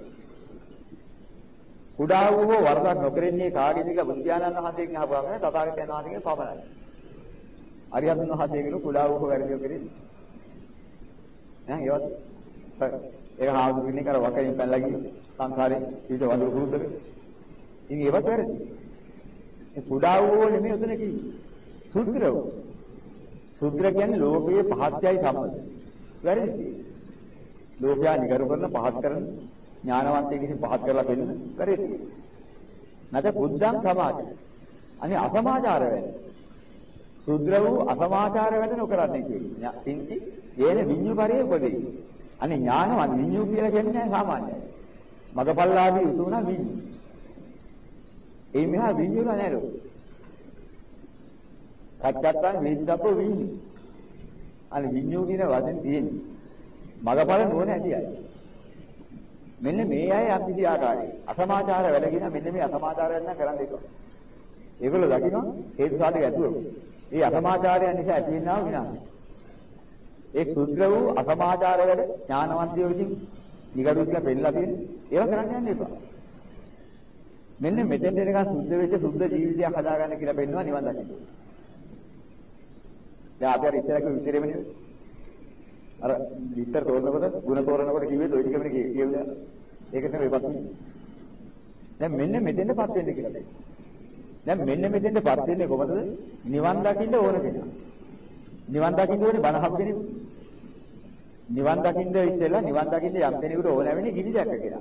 කුඩා වූ හෝ වරදක් නොකරන්නේ කාගේද කියලා බුද්ධානන්ද වහන්සේගෙන් අහපුවාම තථාගතයන් වහන්සේගෙන් පමණයි. අරිහතුන් වහන්සේගෙන් කුඩා වූ හෝ වැරදිව කරන්නේ. නෑ ඒවත් ඒක හාමුදුරු කෙනෙක් අර වකරින් පැනලා ගිහින් සංසාරේ ඊට වඳුරු කුරුද්දක. ඉතින් ඒවත් වැරදි. ඒ කුඩා වූ නෙමෙයි උතන කිව්වේ. සුද්ධ වූ. සුද්ධ කියන්නේ ලෝකයේ පහත්යයි සම්මත. වැරදි. ලෝකයා නිගරු කරන පහත් කරන ඥානවන්තයෙක් විසින් පහත් කරලා දෙන්න වැරදි. නැත බුද්ධං සමාජ. අනේ අසමාචාර වෙන්නේ. සුද්ධ වූ අසමාචාර වැඩ නොකරන්නේ කියන්නේ. තින්ති යේන විඤ්ඤු පරිය උපදී. අනේ ඥානවත් විඤ්ඤු කියලා කියන්නේ සාමාන්‍යයි. මගපල්ලාදී උතුණා විඤ්ඤු. ඒ මෙහා විඤ්ඤුලා නෑලු. කච්චත්තන් වේදිතප්ප විඤ්ඤු. අනේ විඤ්ඤු කියන වචෙන් තියෙන්නේ. මගපල නෝන ඇති අය. මෙන්න මේ අය අන්තිසි ආකාරයි. අසමාචාර වැඩ කියන මෙන්න මේ අසමාචාර වැඩ නම් කරන්න ඒක. ඒගොල්ලෝ දකින්න හේතු සාධක ඇතුව. ඒ අසමාචාරයන් නිසා ඇතිවෙනා විනාශය. ඒ සුද්ධ වූ අසමාචාර වැඩ ඥානවන්තයෝ විසින් නිගරුත් කියලා පෙන්නලා තියෙන්නේ. ඒවා කරන්න යන්න එපා. මෙන්න මෙතෙන් දෙනකන් සුද්ධ වෙච්ච සුද්ධ ජීවිතයක් හදාගන්න කියලා පෙන්නනවා නිවන් දකින්න. දැන් අපි අර ඉස්සරහ කිව්ව විතරෙම නෙවෙයි. අර විතර තෝරනකොට ಗುಣ තෝරනකොට කිව්වේ ඔය ටිකමනේ කියුවා. ඒක තමයි වෙපත්. දැන් මෙන්න මෙතෙන්ටපත් වෙන්න කියලා දෙන්න. දැන් මෙන්න මෙතෙන්ටපත් වෙන්නේ කොහොමද? නිවන් දකින්න ඕන කෙනා. නිවන් දකින්න ඕනේ බණ අහපු කෙනෙක්. නිවන් දකින්න ඉස්සෙල්ලා නිවන් දකින්න යම් කෙනෙකුට ඕන වෙන්නේ ගිනි දැක්ක කියලා.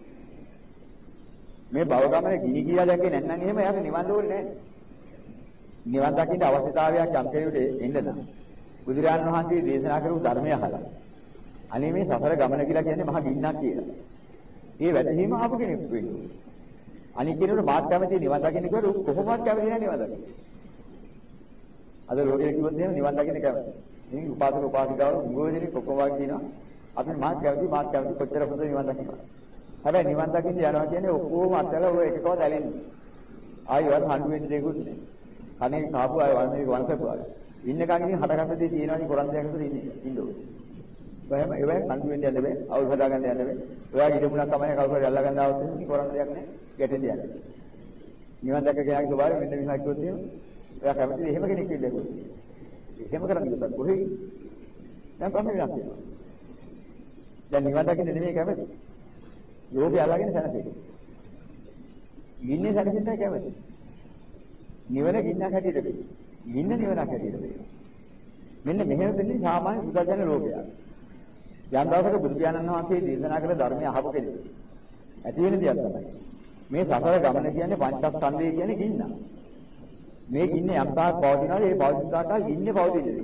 මේ භව ගමනේ ගිනි කියලා දැක්කේ නැත්නම් එහෙම එයාට නිවන් ඕනේ නැහැ. නිවන් දකින්න අවශ්‍යතාවයක් යම් කෙනෙකුට එන්න නම් බුදුරජාණන් වහන්සේ දේශනා කරපු ධර්මය අහලා. අනේ මේ සසර ගමන කියලා කියන්නේ මහා ගින්නක් කියලා. ඒ වැටහීම ආපු කෙනෙක් වෙන්නේ. අනිත් කෙනෙකුට මාත් කැමති නිවන් දකින්න කිව්වොත් කොහොමවත් කැමති නැහැ නිවන් දකින්න. අද ලෝකයේ කිව්වොත් එහෙම නිවන් දකින්න කැමති. ඉතින් උපාසක උපාසිකාවරු මුගෝදෙනි කොකෝවා කියනවා අපි මාත් කැමති කොච්චර හොඳ නිවන් දකින්න. හැබැයි නිවන් දකින්න යනවා කියන්නේ ඔක්කොම අතලා ඔය එකකව දැලෙන්නේ. ආයෙවත් හඳු වෙන්න දෙකුත් නැහැ. කනේ කාපු අය වන්නේ වංශකුවාල. ඉන්න කන්නේ හටගන්න දේ තියෙනවානේ කොරන් දෙයක් අතර ඉන්නේ. එහෙම ඒවෙන් හඳු වෙන්න යන්න බෑ. අවුල් හදාගන්න යන්න බෑ. ඔයාගේ ඉදමුණක් තමයි කවුරු හරි අල්ලා ගන්න આવත් කොරන් දෙයක් නැහැ. ගැටෙන්න යන්න. නිවන් දැක කෙනාගේ ස්වභාවය මෙන්න මෙහෙම කිව්වොත් එහෙම එයා කැමතිද එහෙම කෙනෙක් ඉන්නේ කොහොමද? එහෙම කරන්නේ නැත්නම් කොහේ? දැන් කොහොමද වෙනස් වෙන්නේ? දැන් නිවන් දකින්න නෙමෙයි කැමති. යෝගය අල්ලාගෙන සැනසෙන්නේ. ගින්නේ සැනසෙන්නයි කැමති. නිවන ගින්නක් හැටියට වෙයි. ගින්න නිවනක් හැටියට වෙයි. මෙන්න මෙහෙම දෙන්නේ සාමාන්‍ය සුදජන ලෝකයක්. යම් දවසක බුදු පියාණන් වහන්සේ දේශනා කළ ධර්මය අහපු කෙනෙක්. ඇති වෙන දෙයක් තමයි. මේ සසර ගමන කියන්නේ පංචස්කන්ධය කියන්නේ ගින්න. මේ ගින්නේ යම් තාක් පවතිනවාද ඒ පවතින තාක් ගින්නේ පවතින්නේ.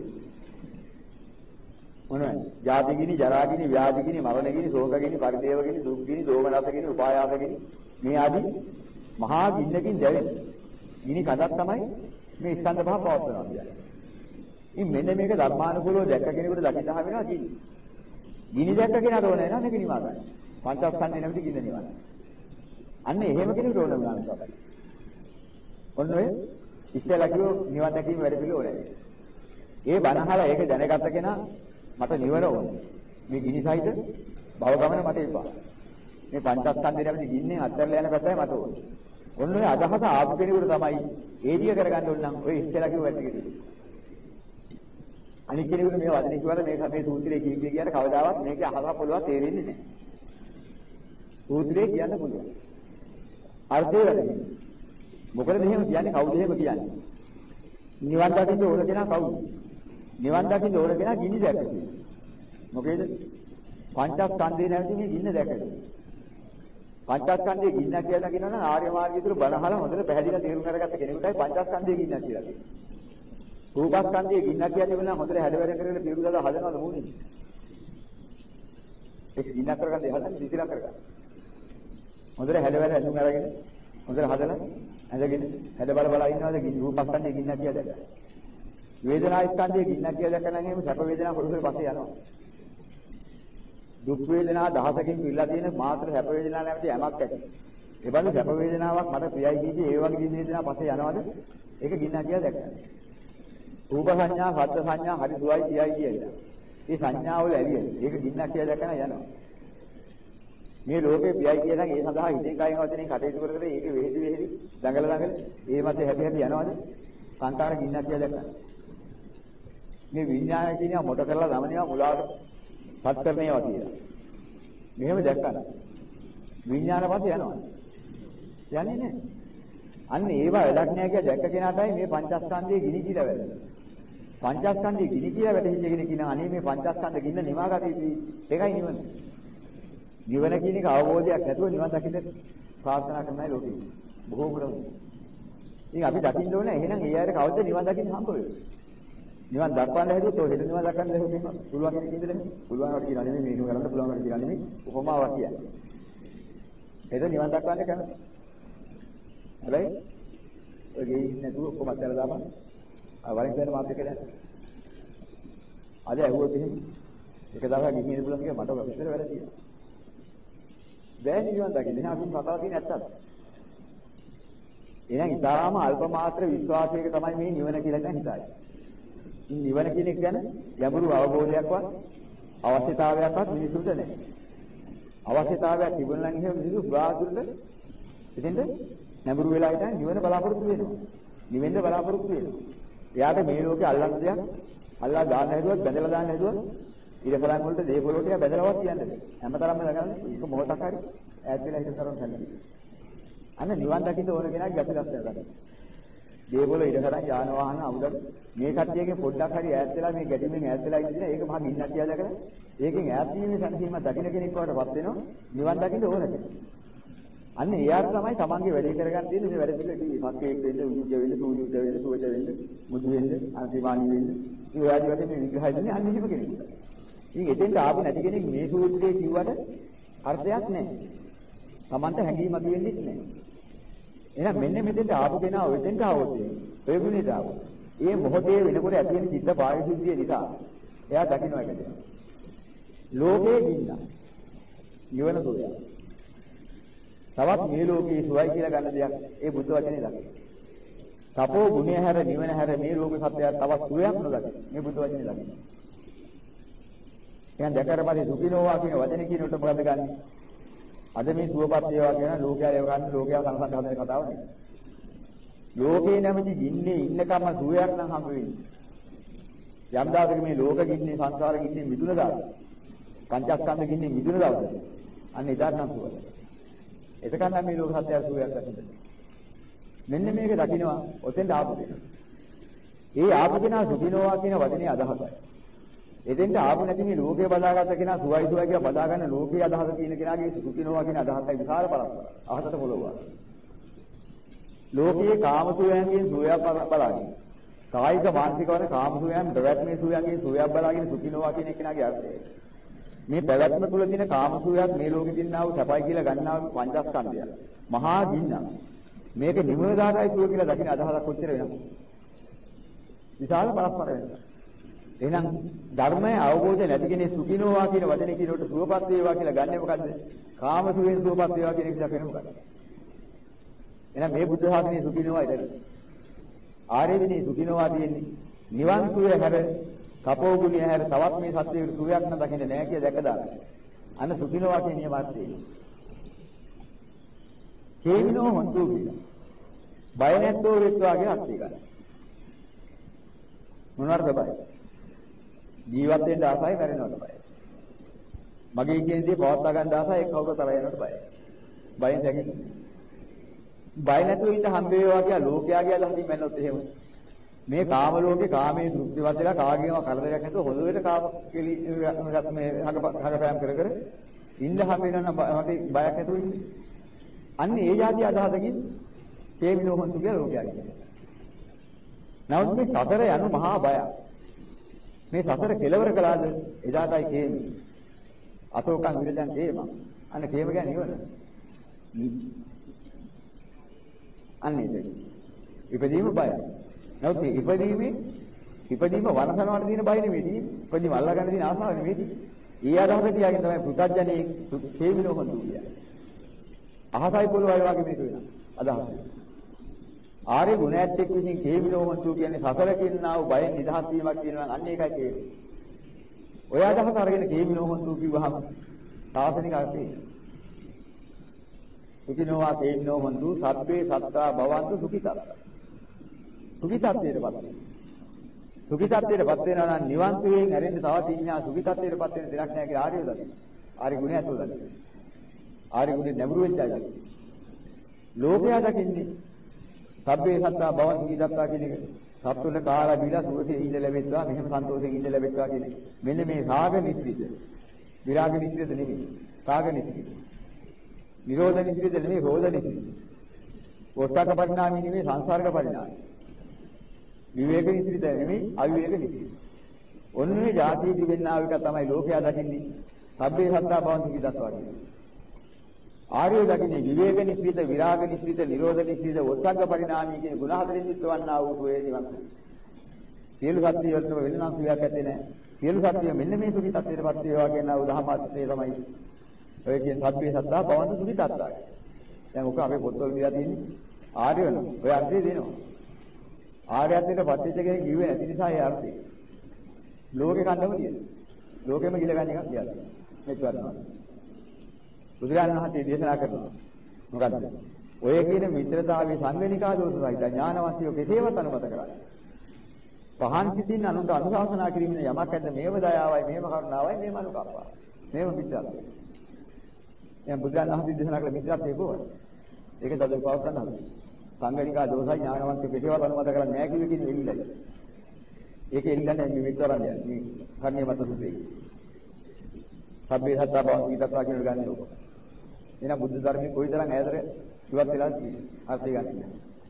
මොනවද? ජාති ගිනි, ජරා ගිනි, ව්‍යාධි ගිනි, මරණ ගිනි, ශෝක ගිනි, පරිදේව ගිනි, දුක් ගිනි, දෝමනස ගිනි, උපායාස ගිනි මේ ආදී මහා ගින්නකින් දැවෙන ගිනි කඳක් තමයි මේ ස්කන්ධ පහ පවත්වනවා කියන්නේ. ඉතින් මෙන්න මේක ධර්මානුකූලව දැක්ක කෙනෙකුට දකින්න වෙනවා ගිනි. ගිනි දැක්ක කෙනාට ඕනේ නැහැ නේ නිවා ගන්න. පංචස්කන්ධේ නැමැති ගින්න නිවන. අන්න එහෙම කෙනෙකුට ඕන වුණා නේද? ඔන්න ඔය ඉස්සෙල්ලා කිව්ව නිවන් දැකීම වැඩ පිළිවෙල. ඒ බණ අහලා ඒක දැනගත්ත කෙනා මට නිවන ඕනේ. මේ ගිනි සහිත භව ගමන මට එපා. මේ පංචස්කන්ධේ නැමැති ගින්නේ අත්හැරලා යන පැත්තයි මට ඕනේ. ඔන්න ඔය අදහස ආපු කෙනෙකුට තමයි ඒදිය කරගන්න ඕන නම් ඔය ඉස්සෙල්ලා කිව්ව වැඩ ටික. අනිත් කෙනෙකුට මේ වදනේ කිව්වද මේක මේ සූත්‍රයේ කියන්නේ කියන කවදාවත් මේක අහලා පුළුවන් තේරෙන්නේ නැහැ. සූත්‍රයේ කියන්න පුළුවන්. අර්ථය වැඩි. මොකද මෙහෙම කියන්නේ කවුද එහෙම කියන්නේ? නිවන් දකින්න ඕන කෙනා කවුද? නිවන් දකින්න ඕන කෙනා ගිනි දැක්කේ. මොකේද? පංචස්කන්ධේ නැවති මේ ගින්න දැකලා. පංචස්කන්ධයේ ගින්න කියලා කියනවනම් ආර්ය මාර්ගය තුල බණහලා හොඳට පැහැදිලිව තේරුම් කරගත්ත කෙනෙකුටයි පංචස්කන්ධයේ ගින්න කියලා කියන්නේ. රූපස්කන්ධයේ ගින්න කියන්නේ මොනවා හොඳට හැඩවැර කරගෙන පිරුදලා හදනවද මොන්නේ? ඒක ගින්න කරගන්න හදන්නේ දිසිලා කරගන්න. හොඳට හැඩවැර ඇඳුම් අරගෙන හොඳට හදලා ඇඳගෙන හැඩ බල බල ඉන්නවද රූපස්කන්ධයේ ගින්න කියලා දැක්කා. වේදනා ස්කන්ධයේ ගින්න කියලා දැක්කම එහෙම සැප වේදනා පොඩි පස්සේ යනවා. දුක් වේදනා දහසකින් පිළලා තියෙන මාත්‍ර සැප වේදනා නැමැති යමක් ඇති. ඒ බඳු සැප වේදනාවක් මට ප්‍රියයි කීදී ඒ වගේ ගින්න වේදනා පස්සේ යනවාද? ඒක ගින්න කියලා දැක්කම. රූප සංඥා, ශබ්ද සංඥා හරි දුවයි කියයි කියලා. මේ සංඥාවල ඇලියන. ඒක ගින්න කියලා දැක්කම යනවා. මේ ලෝකේ ප්‍රියයි කියලා ඒ සඳහා හිතෙන් කයින් වචනෙන් කටයුතු කර කර ඒකේ වෙහෙදි දඟල ඒ මත හැපි යනවාද? සංකාර ගින්න කියලා දැක්කම. මේ විඥානය කියනවා මොට කරලා ළමනියා මුලාවට පත් කරන්නේවා කියලා. මෙහෙම දැක්කම විඥාන පස්සේ යනවා. යන්නේ නැහැ. අන්න ඒවා වැඩක් නැහැ කියලා දැක්ක කෙනාටයි මේ පංචස්කන්ධයේ ගිනි කියලා වැටෙන්නේ. පංචස්කන්ධයේ ගිනි කියලා වැටෙච්ච කෙනෙක් කියන අනේ මේ පංචස්කන්ධ ගින්න නිවාගත යුතුයි. ඒකයි නිවන. නිවන කියන එක අවබෝධයක් නැතුව නිවන් දකින්න ප්‍රාර්ථනා කරන්නයි ලෝකෙ. බොහෝ කරමු. ඉතින් අපි දකින්න ඕනේ එහෙනම් ඒ අයට කවද්ද නිවන් දකින්න හම්බ වෙන්නේ? නිවන් දක්වන්න හැදුවොත් ඔය හෙට නිවන් දක්වන්න හැදුවොත් පුළුවන් කෙනෙක් ඉඳලා නෙමෙයි. පුළුවන් වට කියලා නෙමෙයි මේක කරන්න පුළුවන් වට කියලා නෙමෙයි. උපමාවක් කියන්නේ. හෙට නිවන් දක්වන්න කැමති. හැබැයි ඔය ගෙයි නැතුව ඔක්කොම අතහැරලා දාපන්. වරින් වෙන මාත් එක්ක දැන්. අද ඇහුවොත් එහෙම එක දවසක් ගිහින් පුළුවන් කියලා මට විතර වැඩ තියෙනවා. දැන් නිවන් දකින්න එහෙනම් අපි කතාව තියෙන ඇත්තද? එහෙනම් ඊටාම අල්ප මාත්‍ර විශ්වාසයක තමයි මේ නිවන කියලා දැන් හිතන්නේ. නිවන කියන එක ගැන ගැඹුරු අවබෝධයක්වත් අවශ්‍යතාවයක්වත් මිනිසුන්ට නැහැ. අවශ්‍යතාවයක් තිබුණා නම් එහෙම මිනිස්සු බාහිරට ඉතින්ද නැඹුරු වෙලා හිටන් නිවන බලාපොරොත්තු වෙනවා. නිවෙන්න බලාපොරොත්තු වෙනවා. එයාට මේ ලෝකේ අල්ලන්න දෙයක් අල්ලා දාන්න හැදුවත් බැඳලා දාන්න හැදුවත් ඉරකලන් වලට දේපොළ ටික බැඳලවත් කියන්නේ. හැමතරම්ම ලගන්නේ ඒක මොහොතක් හරි ඈත් වෙලා හිටන් තරම් සැලකි. අන්න නිවන් දකින්න ඕන කෙනාගේ ගැටි ලක්ෂණ ගන්න. දේපොළ ඉරකලන් යාන වාහන අවුලක් මේ කට්ටියගේ පොඩ්ඩක් හරි ඈත් වෙලා මේ ගැටීමෙන් ඈත් වෙලා ඉඳින ඒක මහා ගින්නක් කියලා දැකලා ඒකෙන් ඈත් වීමේ සංකීර්ණ දකින්න කෙනෙක් වඩපත් වෙනවා නිවන් දකින්න ඕන කෙනෙක්. අන්න එයාට තමයි තමන්ගේ වැඩේ කරගන්න තියෙන්නේ මේ වැඩ පිළිවෙලදී පස්කේක් වෙන්න උජුජ වෙන්න සූජුජ වෙන්න සුවජ වෙන්න මුදු වෙන්න අන්තිමානි වෙන්න ඒ වගේ වගේ මේ විග්‍රහය දෙන්නේ අන්න එහෙම කෙනෙක්. ඉතින් එතෙන්ට ආපු නැති කෙනෙක් මේ සූත්‍රයේ කිව්වට අර්ථයක් නැහැ. තමන්ට හැඟීමක් වෙන්නේ නැහැ. එහෙනම් මෙන්න මෙතෙන්ට ආපු කෙනා ඔතෙන්ට ආවොත් ඒ ගුණයට ආවොත් ඒ මොහොතේ වෙනකොට ඇති වෙන චිත්ත පාරිශුද්ධිය නිසා එයා දකින්න එක දෙයක්. ලෝකේ ගින්න. නිවන සෝය. තවත් මේ ලෝකේ සුවයි කියලා ගන්න දෙයක් ඒ බුද්ධ වචනේ දකින්න. තපෝ ගුණය හැර නිවන හැර මේ ලෝක සත්‍යය තවත් සුවයක් නොදකින්න. මේ බුද්ධ වචනේ දකින්න. එහෙනම් දැකලා පස්සේ සුඛිනෝවා කියන වචනේ කියනකොට මොකද ගන්නෙ? අද මේ සුවපත් වේවා කියන ලෝකයා ඒව ගන්න ලෝකයා සංසන්ද හදන කතාව නෙවෙයි. ලෝකේ නැමැති ගින්නේ ඉන්නකම සුවයක් නම් හම්බ වෙන්නේ. යම් දායක මේ ලෝක ගින්නේ සංසාර ගින්නේ මිදුන දාන. පංචස්කන්ධ ගින්නේ මිදුන දාන. අන්න ඉදාට නම් සුවය. එතකන් නම් මේ ලෝක සත්‍යය සුවයක් දකින්න. මෙන්න මේක දකින්නවා ඔතෙන් ආපු දෙනවා. ඒ ආපු කෙනා සුඛිනෝවා කියන වචනේ අදහසයි. එතෙන්ට ආපු නැති මේ ලෝකේ බදාගත්ත කෙනා සුවයි සුවයි කියලා බදා ගන්න ලෝකයේ අදහස තියෙන කෙනාගේ සුඛිනෝවා කියන අදහසයි විශාල පරස්පරයි. අහසට පොළොව. ලෝකයේ කාමසුවයන්ගෙන් සුවයක් බලාගෙන කායික මානසික වන කාමසුවයන් ප්‍රවැත්මේ සුවයන්ගෙන් සුවයක් බලාගෙන සුඛිනෝවා කියන කෙනාගේ අර්ථය. මේ පැවැත්ම තුළ තියෙන කාමසුවයක් මේ ලෝකෙ දින්නා වූ සපයි කියලා ගන්නා වූ පංචස්කන්ධය. මහා ගින්න. මේක නිමුදාටයි සුව කියලා දකින්න අදහසක් කොච්චර වෙනවද? විශාල පරස්පර වෙනවා. එහෙනම් ධර්මයේ අවබෝධය නැති කෙනෙක් සුඛිනෝවා කියන වචනේ කියනකොට සුවපත් වේවා කියලා ගන්නෙ මොකද්ද? කාමසුවෙන් සුවපත් වේවා කියන එක දකින්න මොකද්ද? එහෙනම් මේ බුද්ධ ශාසනයේ සුඛිනෝවායි දැක්කේ. ආර්ය විනී සුඛිනෝවා තියෙන්නේ නිවන් සුවය හැර කපෝ ගුණය හැර තවත් මේ සත්‍යයේ සුවයක් නම් දකින්න නැහැ කියලා දැක දාන්න. අන්න සුඛිනෝවා කියන නියමාර්ථය. හේමිනෝ හොන්තු කියලා. බය නැත්තෝ වෙත්වා කියන අර්ථය ගන්න. මොනවාද බය? ජීවත් වෙන්න ආසයි මැරෙනවට බයයි. මගේ කියන දේ පවත්වා ගන්න ආසයි ඒක කවුරුත් තරහ යනවට බයයි. බයෙන් දැකෙන්නේ. බය නැතුව ඉන්න හම්බ වේවා කියලා ලෝකයාගේ අදහසින් මැන්නොත් එහෙම. මේ කාම ලෝකේ කාමයේ තෘප්තිවත් වෙලා කාගේම කරදරයක් නැතුව හොඳට කාම කෙලි මේ හගපෑම් කර කර ඉන්න හම්බ වෙනවා නම් මට බයක් නැතුව ඉන්නේ. අන්න ඒ જાති අදහසකින් හේමිනෝ හොන්තු කියලා ලෝකයා කියනවා. නමුත් මේ සතර යනු මහා බයක්. මේ සතර කෙලවර කළාද එදාටයි කේමි. අතෝකං විරදං කේම. අන්න කේම කියන්නේ නිවන. අන්න ඒක. ඉපදීම බයයි. නමුත් ඉපදීමේ ඉපදීම වනසනවට තියෙන බය නෙමෙයි තියෙන්නේ. ඉපදීම අල්ලා ගන්න තියෙන ආසාව නෙමෙයි තියෙන්නේ. ඒ අදහස තියාගෙන තමයි පුතඥනේ හේවිනෝහන් දුන්නේ. අහසයි පොළොවයි වගේ මේක වෙනවා. අදහස. ආර්ය ගුණයත් එක්ක විසින් හේවිනෝහන් දු කියන්නේ සසරකින් ආව බයෙන් නිදහස් වීමක් කියනවා නම් අන්න ඒකයි කියන්නේ. ඔය අදහස අරගෙන හේවිනෝහන් දු කිව්වහම සාසනික අර්ථය. සුඛිනෝවා හේවිනෝහන් දු සබ්බේ සත්තා භවන්තු සුඛිතත්. සුඛිතත්වයටපත් වෙනවා. සුඛිතත්වයටපත් වෙනවා නම් නිවන් සුවයෙන් ඇරෙන්න තවත් ඉන්නා සුඛිතත්වයටපත් වෙන දෙයක් නැහැ කියලා ආර්යව දකින්න. ආර්ය ගුණය අතුල දකින්න. ආර්ය ගුණය නැඹුරු වෙච්ච අය දකින්න. ලෝකයා දකින්නේ සබ්බේ සත්තා භවන්තු සුඛිතත්වා කියන එක. සත්තුල කාලා බීලා සුවසේ ඉඳ ලැබෙත්වා මෙහෙම සන්තෝෂයෙන් ඉඳ ලැබෙත්වා කියන එක. මෙන්න මේ රාග නිස්සිත. විරාග නිස්සිත නෙමෙයි. රාග නිස්සිත. නිරෝධ නිස්සිත නෙමෙයි රෝධ නිස්සිත. වස්තක පරිණාමී නෙමෙයි සංසාරක පරිණාමී. විවේක නිසිත නෙමෙයි අවිවේක නිසිත. ඔන්නේ ಜಾති දිවෙන්නා එක තමයි ලෝකයා දකින්නේ. සබ්බේ සත්තා භවන්තු කිදත්වා කියන්නේ. ආර්ය දකින්නේ විවේක නිසිත, විරාග නිසිත, නිරෝධ නිසිත, ඔස්සග්ග පරිණාමී කියන ගුණ හතරෙන් යුක්තවන්නා වූ සෝයේ නිවන්. සියලු සත්‍ය වලට වෙනනම් ක්‍රියාවක් ඇත්තේ නැහැ. සියලු සත්‍ය මෙන්න මේ සුඛිතත්වයටපත් වේවා කියන උදාහරණය තමයි. ඔය කියන සබ්බේ සත්තා භවන්තු සුඛිතත්වා. දැන් ඔක අපේ පොත්වල දීලා තියෙන්නේ ආර්ය වෙනවා. ඔය අර්ථය දෙනවා. ආර්යත්වයට පත්වෙච්ච කෙනෙක් කිව්වේ නැති නිසා ඒ අර්ථය. ලෝකේ කන්නම තියෙනවා. ලෝකෙම ගිල ගන්න එකක් කියලා. මේක කරනවා. බුදුරජාණන් වහන්සේ දේශනා කරනවා. මොකද්ද? ඔය කියන මිත්‍රතාවයේ සංවේනිකා දෝෂ සහිත ඥානවන්තයෝ කෙසේවත් අනුමත කරන්නේ. පහන් සිතින් අනුන්ට අනුශාසනා කිරීමෙන් යමක් ඇද්ද මේව දයාවයි, මේව කරුණාවයි, මේව අනුකම්පාවයි. මේව මිත්‍රත්වය. දැන් බුදුරජාණන් වහන්සේ දේශනා කළ මිත්‍රත්වය කොහොමද? ඒක දඩ පාව කරනවා. සංගණිකා දෝෂයි ඥානවන්ත කෙසේවත් අනුමත කරන්නේ නැහැ කිව්වේ කියන්නේ එල්ලයි. ඒක එල්ලන්නේ මේ විතරන්නේ මේ කර්ණිය මත සුදේ. සබ්බේ සත්තා භවන්තු කිදත්වා කියන ගන්නේ ඕක. එහෙනම් බුද්ධ ධර්මයේ කොයිතරම් ඈතට ඉවත් වෙලා තියෙන්නේ. අර්ථය ගන්න.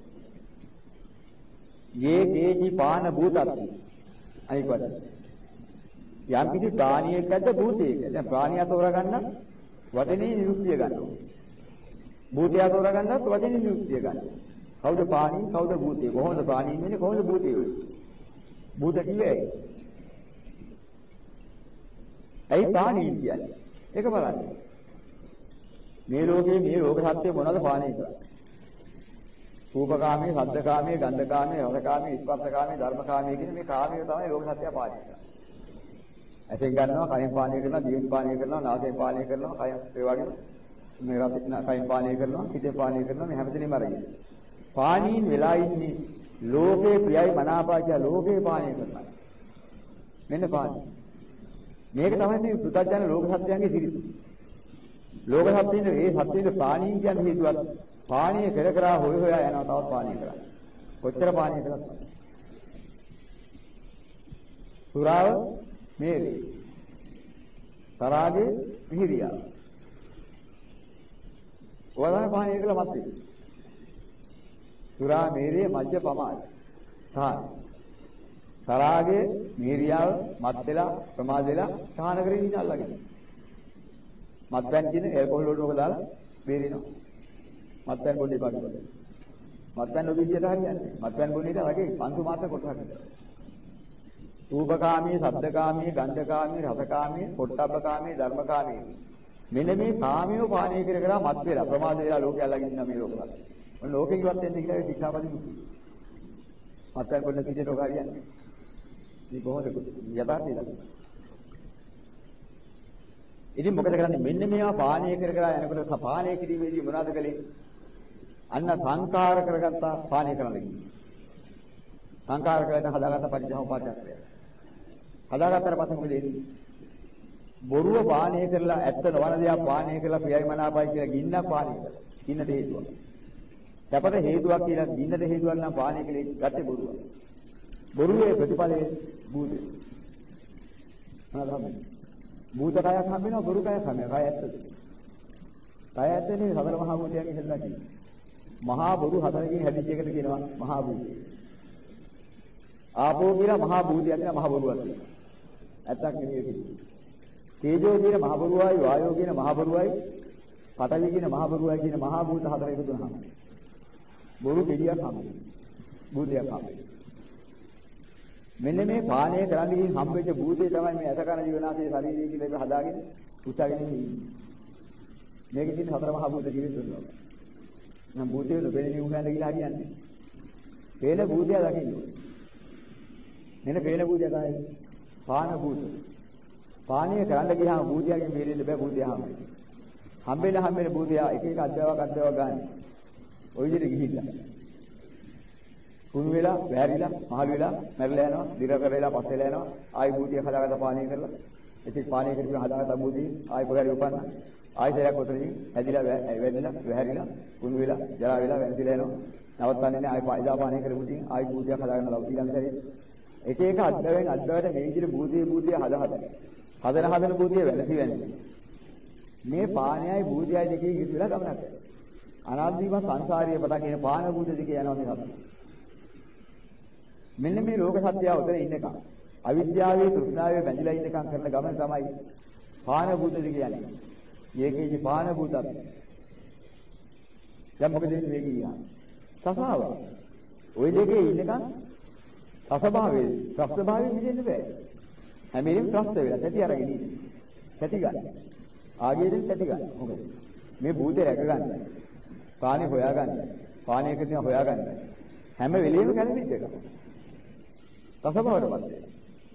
යේ කේජි පාන භූතත්. අනික වද. යම් කිසි ප්‍රාණියෙක් ඇද්ද භූතයෙක්. දැන් ප්‍රාණියා තෝරා ගන්න වචනේ නිරුක්තිය ගන්නවා. භූතයා තෝරා ගන්නත් වචනේ නිරුක්තිය ගන්නවා. කවුද පාණි කවුද භූතය කොහොමද පාණි වෙන්නේ කොහොමද භූතය වෙන්නේ භූත කියේ ඇයි පාණි කියන්නේ ඒක බලන්න මේ ලෝකයේ මේ ලෝක සත්‍ය මොනවද පාණි කරන්නේ රූපකාමී ශබ්දකාමී ගන්ධකාමී රසකාමී ස්පර්ශකාමී ධර්මකාමී කියන මේ කාමයේ තමයි ලෝක සත්‍ය පාණි කරන්නේ ඇසෙන් ගන්නවා කයෙන් පාණි කරනවා දිවෙන් පාණි කරනවා නාසයෙන් පාණි කරනවා කය ඒ වගේම මේ රසින කයෙන් පාණි කරනවා හිතේ පාණි කරනවා මේ හැමදේම අරගෙන පාණීන් වෙලා ඉන්නේ ලෝකේ ප්‍රියයි මනාපයි ලෝකේ පාණය කරනවා. මෙන්න පාණි. මේක තමයි මේ පුතඥ ලෝක සත්‍යයන්ගේ සිරිත. ලෝක සත්‍යයේ මේ සත්‍යයේ පාණීන් කියන හේතුවත් පාණය කර කර හොය හොයා යනවා තවත් පාණය කරා. කොච්චර පාණය කළත්. සුරාව මේරි. තරාගේ මිහිරියා. ඔයාලා පාණය කළා මත් වෙයි. සුරා මේරිය මජ්ජ පමාද. තරාගේ මේරියාව මත් වෙලා ප්‍රමාද වෙලා සාහන කරගෙන ඉන්න අල්ලගෙන. මත්පැන් කියන ඇල්කොහොල් වලට ඔක දාලා බේරිනවා. මත්පැන් බොන්නේ පාඩුවද. මත්පැන් ඔබිදියට හරියන්නේ. මත්පැන් බොන්නේ ඉතින් වගේ පන්සු මාත්‍ර කොටහක්. රූපකාමී, ශබ්දකාමී, ගන්ධකාමී, රසකාමී, පොට්ටබ්බකාමී, ධර්මකාමී. මෙන්න මේ කාමියෝ පානීය කර කර මත් වෙලා ප්‍රමාද වෙලා ලෝකය අල්ලගෙන ඉන්න මේ ලෝකවල. ඔන්න ලෝකෙ ඉවත් වෙන්න කියලා ඒ ශික්ෂාපදි දුක. මත්පැන් බොන්න කීයට ඔක හරියන්නේ. මේ කොහොමද යථාර්ථයද? ඉතින් මොකද කරන්නේ මෙන්න මේවා පානීය කර කර යනකොට පානීය කිරීමේදී මොනවද කළේ? අන්න සංකාර කරගත්තා පානීය කරන්න කිව්වා. සංකාර කරලා හදාගත්ත පරිජහෝපාචාරය. හදාගත්තට පස්සේ මොකද වෙන්නේ? බොරුව පානීය කරලා ඇත්ත නොවන දේක් පානීය කරලා ප්‍රියයි මනාපයි කියලා ගින්නක් පානීය කරලා. ගින්නට හේතුවක්. සැපට හේතුවක් කියලා ගින්නට හේතුවක් නම් පානීය කියලා ගත්තේ බොරුව. බොරුවේ ප්‍රතිඵලයේ භූතය. මොනවාද? භූත කයක් හම් වෙනවා බොරු කයක් හම් වෙනවා. කය ඇත්තද? කය ඇත්තනේ සතර මහා භූතයන්ගේ ඉඳලා තියෙන්නේ. මහා බොරු හතරකින් හැදිච්ච එකට කියනවා මහා භූතය. ආපෝ කියලා මහා භූතයක් කියලා මහා බොරුවක් තියෙනවා. ඇත්තක් නෙමෙයි ඒක. තේජෝ කියන මහා බොරුවයි වායෝ කියන මහා බොරුවයි පඨවි කියන මහා බොරුවයි කියන මහා භූත හතර එකතු වෙනවා. බොරු දෙවියක් හම් වෙනවා. භූතයක් හම් වෙනවා. මෙන්න මේ පානය කරන්න ගිහින් හම්බෙච්ච භූතේ තමයි මේ අසකන ජීවනාසේ ශරීරය කියලා එක හදාගෙන උත්සාහගෙන ඉන්නේ. මේකේ තියෙන හතර මහා භූත ජීවිත තුනක්. නම් භූතේ නොපෙනෙන උහඳ කියලා හරියන්නේ. පේන භූතය දකින්න ඕනේ. මෙන්න පේන භූතය තමයි පාන භූත. පානය කරන්න ගියාම භූතයගෙන් බේරෙන්න බෑ භූතය හම්බෙන භූතය එක එක අධ්‍යාවක් ගන්න. ওই විදිහට ගිහිල්ලා. කුණු වෙලා, වැහැරිලා, මහලු වෙලා, මැරලා යනවා, දිර කරලා පස්සෙලා යනවා. ආයි භූතිය හදාගත්ත පානය කරලා. ඉතින් පානය කරගෙන හදාගත්ත භූතිය ආයි පොරේ උපන්න. ආයි සරයක් උතරින් හැදිලා වැදිලා, වැහැරිලා, කුණු වෙලා, ජරා වෙලා වැරදිලා යනවා. නවත්තන්නේ නැහැ. ආයි පායිදා පානය කරමුටින් ආයි භූතියක් හදාගන්න ලබ ඊළඟ එක එක අද්දවට මේ විදිහට භූතිය හදන භූතිය වෙනසි. මේ පානයයි භූතියයි දෙකේ ඉතිරිලා ගමනක් කරනවා. අනාදිම සංසාරීය පට කියන පාන භූත දෙකේ යනවා මේ හතර. මෙන්න මේ ලෝක සත්‍යය උතන ඉන්නකම් අවිද්‍යාවේ තෘෂ්ණාවේ බැඳිලා ඉන්නකම් කරන ගමන තමයි පාන භූත දෙක කියන්නේ. මේකේදී පාන භූතත්. දැන් මොකද මේ කියන්නේ? සසාව. ওই දෙකේ ඉන්නකම් සසභාවයේ, ප්‍රස්තභාවයේ මිදෙන්න බෑ. හැමෙම ප්‍රස්ත වෙලා තැටි අරගෙන ඉන්නේ. තැටි ගන්න. ආගියෙන් තැටි ගන්න. මොකද? මේ භූතේ රැක ගන්න. පානේ හොයා ගන්න. පානයකදී හොයා ගන්න. හැම වෙලෙම කැළඹිච්ච එක. සසභාවයටපත් වෙනවා.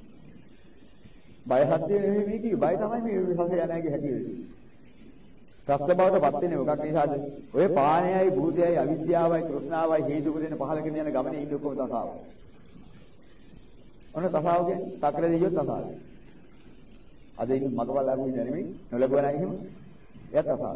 බය සත්‍ය නෙමෙයි මේ කිව්වේ. බය තමයි මේ විශ්වාසය යන්නේගේ හැටි වෙන්නේ. සත්‍යභාවයටපත් වෙන්නේ මොකක් නිසාද? ඔය පානයයි, භූතයයි, අවිද්‍යාවයි, තෘෂ්ණාවයි හේතු කරගෙන පහල කරගෙන යන ගමනේ ඉන්න ඔක්කොම තසාව. ඔන්න තසාව කියන්නේ සකල දෙයියෝ තසාව. අද ඉන්න මතවල් ලැබුවේ නෙමෙයි, නොලැබුවා නම් එහෙම. එයා තසාව.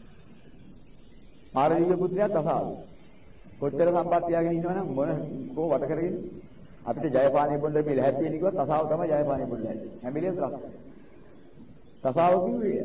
මාරදීය පුත්‍රයා තසාව. කොච්චර සම්පත් තියාගෙන ඉන්නවනම් මොන වට කරගෙන අපිට ජයපාණි බොන්න මේ ලැහැත්ති වෙන කිව්වත් තසාව තමයි ජයපාණි බොන්න ලැහැත්ති. හැම වෙලේම තසාව කිව්වේ.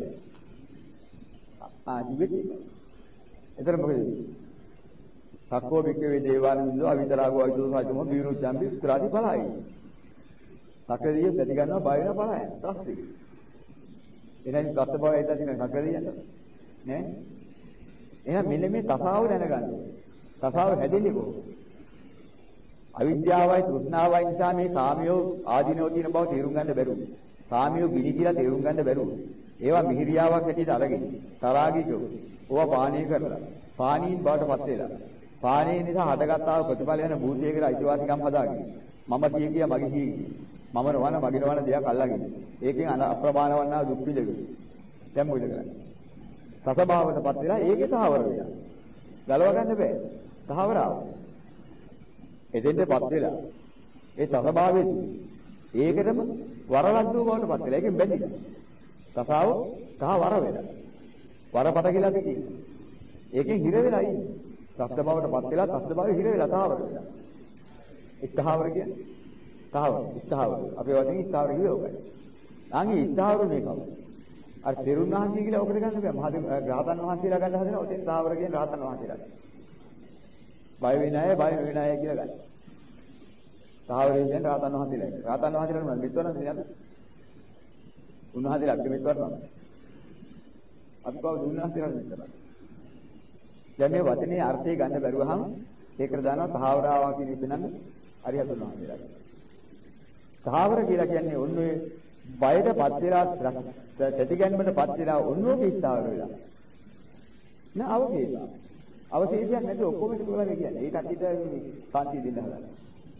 ජීවිතේ. ඒතර මොකද? සක්කෝ බික්කවේ දේවානන්දෝ අවිතරාගෝ අවිතුසාචමෝ බීරුච්ඡම්බි ස්ත්‍රාදි පලයි. සකරිය ප්‍රති ගන්නවා බය වෙනවා පලයි. ත්‍ස්ති. එනයි ත්‍ස්ත බව ඇයිද තියෙන සකරිය නේ? එහෙනම් මෙන්න මේ තසාව දැනගන්න. තසාව හැදෙන්නේ කොහොමද? අවිද්‍යාවයි තෘෂ්ණාවයි නිසා මේ කාමියෝ ආධිනෝ කියන බව තේරුම් ගන්න බැරුව. කාමියෝ ගිනි කියලා තේරුම් ගන්න බැරුව. ඒවා මිහිරියාවක් හැටියට අරගෙන තරාගිකෝ. ඕවා පානීය කරලා. පානීන් බවටපත් වෙලා. පානීය නිසා හටගත්තා වූ ප්‍රතිඵල වෙන භූතයකට අයිතිවාසිකම් හදාගෙන. මම කිය මගේ කිය. මම රවන මගේ රවන දෙයක් අල්ලගෙන. ඒකෙන් අප්‍රමාණ වන්නා දුක් විඳගෙන. දැන් මොකද කරන්නේ? සසභාවයටපත් වෙලා ඒකේ තහවර වෙනවා. ගලව ගන්න බෑ. තහවරාව. එදෙන්නපත් වෙලා ඒ සසභාවයේදී ඒකටම වරලද්දෝ බවටපත් වෙලා ඒකෙන් බැඳිලා. තසාව තහ වර වෙලා. වරපට කියලා තියෙන්නේ. ඒකෙන් හිර වෙලා ඉන්නේ. සත්‍ය බවටපත් වෙලා සත්‍ය භාවයේ හිර වෙලා තහවර වෙලා. ඉස්තහවර කියන්නේ ඉස්තහවර. අපේ වචනේ ඉස්තහවර කියුවේ ඔකයි. අංගේ ඉස්තහවර මේකව. අර තෙරුන් වහන්සේ කියලා ඔකට ගන්න බෑ. මහා රහතන් වහන්සේලා ගන්න හදන ඔතෙන් ඉස්තහවර කියන රහතන් වහන්සේලා. බය වෙන්නේ බය වෙන්නේ කියලා ගන්න. තහවරේ කියන්නේ රහතන් වහන්සේලා. රහතන් වහන්සේලා නම් මිත්වරන් නේද? උන්වහන්සේලා අපේ මිත්වරන්. අපි කවුද උන්වහන්සේලා මිත්වරන්? දැන් මේ වචනේ අර්ථය ගන්න බැරුවහම ඒකට දානවා තහවරාවා කියන ඉපෙනන්න අරිහතුන් වහන්සේලා. තහවර කියලා කියන්නේ ඔන්න ඔය බයටපත් වෙලා තැතිගැන්මටපත් වෙලා ඔන්නෝක ඉස්තාවර වෙලා. නෑ අවශේෂය. අවශේෂයක් නැති ඔක්කොම ටික වගේ කියන්නේ. ඒ කට්ටියට කාන්ති දෙන්න හදලා.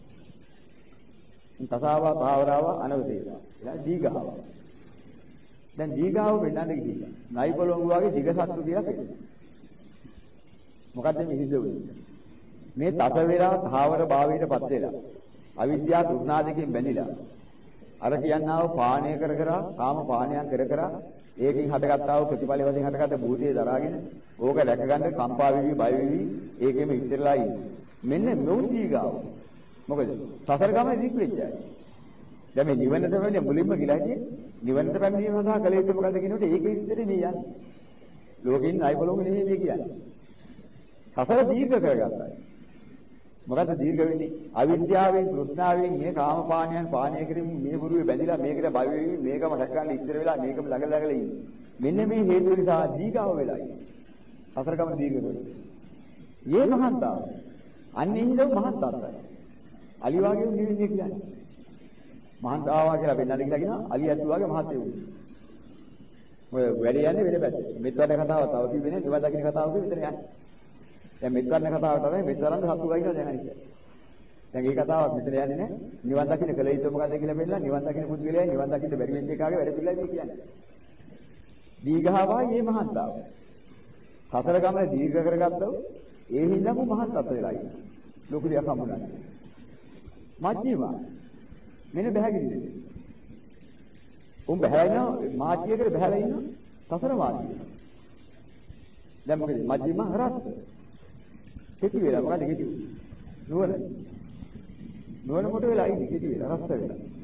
තසාව තහවරාව අනවශේෂය. ඊළඟ දීඝාව. දැන් දීඝාව වෙන්නන්න ගිහිල්ලා. නයිපොළොංගු වගේ දිග සත්තු කියලා කියනවා. මොකද්ද මේ හිතෙන්නේ? මේ තස වේලා තහවර භාවයටපත් වෙලා අවිද්‍යාව තෘෂ්ණා දෙකෙන් බැඳිලා අර කියන්නා වූ පානය කර කාම පානයන් කර ඒකෙන් හටගත්තා වූ ප්‍රතිඵල වශයෙන් හටගත්ත භූතය දරාගෙන ඕක රැක ගන්න කම්පා වෙවි බය වෙවි ඒකෙම ඉතිරලා ඉන්නේ. මෙන්න මෙවුදීගාව. මොකද සසර ගමනේ දීප්‍රෙච්චයි. දැන් මේ නිවනට වෙන්නේ මුලින්ම ගිලා හිටියේ නිවනට පැමිණීම සඳහා කල යුත්තේ මොකද්ද කියනකොට ඒකේ ඉතිරේ මේ යන්නේ. ලෝකෙින් අයිපලොම නෙමෙයි මේ කියන්නේ. සසර දීර්ඝ කරගත්තා. මොකද්ද දීර්ඝ වෙන්නේ? අවිද්‍යාවෙන් තෘෂ්ණාවෙන් මේ කාම පානයන් පානය කරමින් මේ බුරුවේ බැඳිලා මේකට බය වෙවි මේකම රැකගන්න ඉස්සර වෙලා මේකම ළඟ ඉන්නේ. මෙන්න මේ හේතු නිසා දීගාව වෙලා ඉන්නේ. සසර ගමන දීර්ඝ වෙනවා. යේ මහන්තාව. අන්නේ හිලව මහන්තාවයි. අලි වාගේ නිවින්නේ කියන්නේ. මහන්ත ආවා කියලා වෙන්නද කියලා කියනවා අලි ඇතුවාගේ මහත්ය වුණා. ඔය වැඩි යන්නේ වෙන පැත්තට. මෙත්වරණ කතාව තව කිව්වෙනේ නිවන් දකින්න කතාව කිව්වෙ මෙතන යන්නේ. දැන් මෙත්වරණ කතාව තමයි මෙත්වරණ සතු ගයිනවා දැන් අනිත්. දැන් මේ කතාවක් මෙතන යන්නේ නැහැ. නිවන් දකින්න කල යුතු මොකද්ද කියලා බලලා නිවන් දකින්න පුද්ගලයා නිවන් දකින්න බැරි වෙච්ච එකාගේ වැඩ පිළිලා මේ කියන්නේ. දීඝාවයි මේ මහන්තාව. සතර ගමන දීර්ඝ කරගත්තව ඒ හින්දාම මහත් අත වෙලා ඉන්නවා. ලොකු දෙයක් හම්බුනානේ. මජ්ජිම මෙන්න බහැගිරිද. උන් බහැලා ඉන්නවා මාජ්ජියකට බහැලා ඉන්නවා සතර මාජ්ජිය. දැන් මොකද මජ්ජිම හරස්ස. කෙටි වෙලා මොකද කෙටි? නුවණ මොට වෙලා ඉන්නේ කෙටි වෙලා රස්ස වෙලා.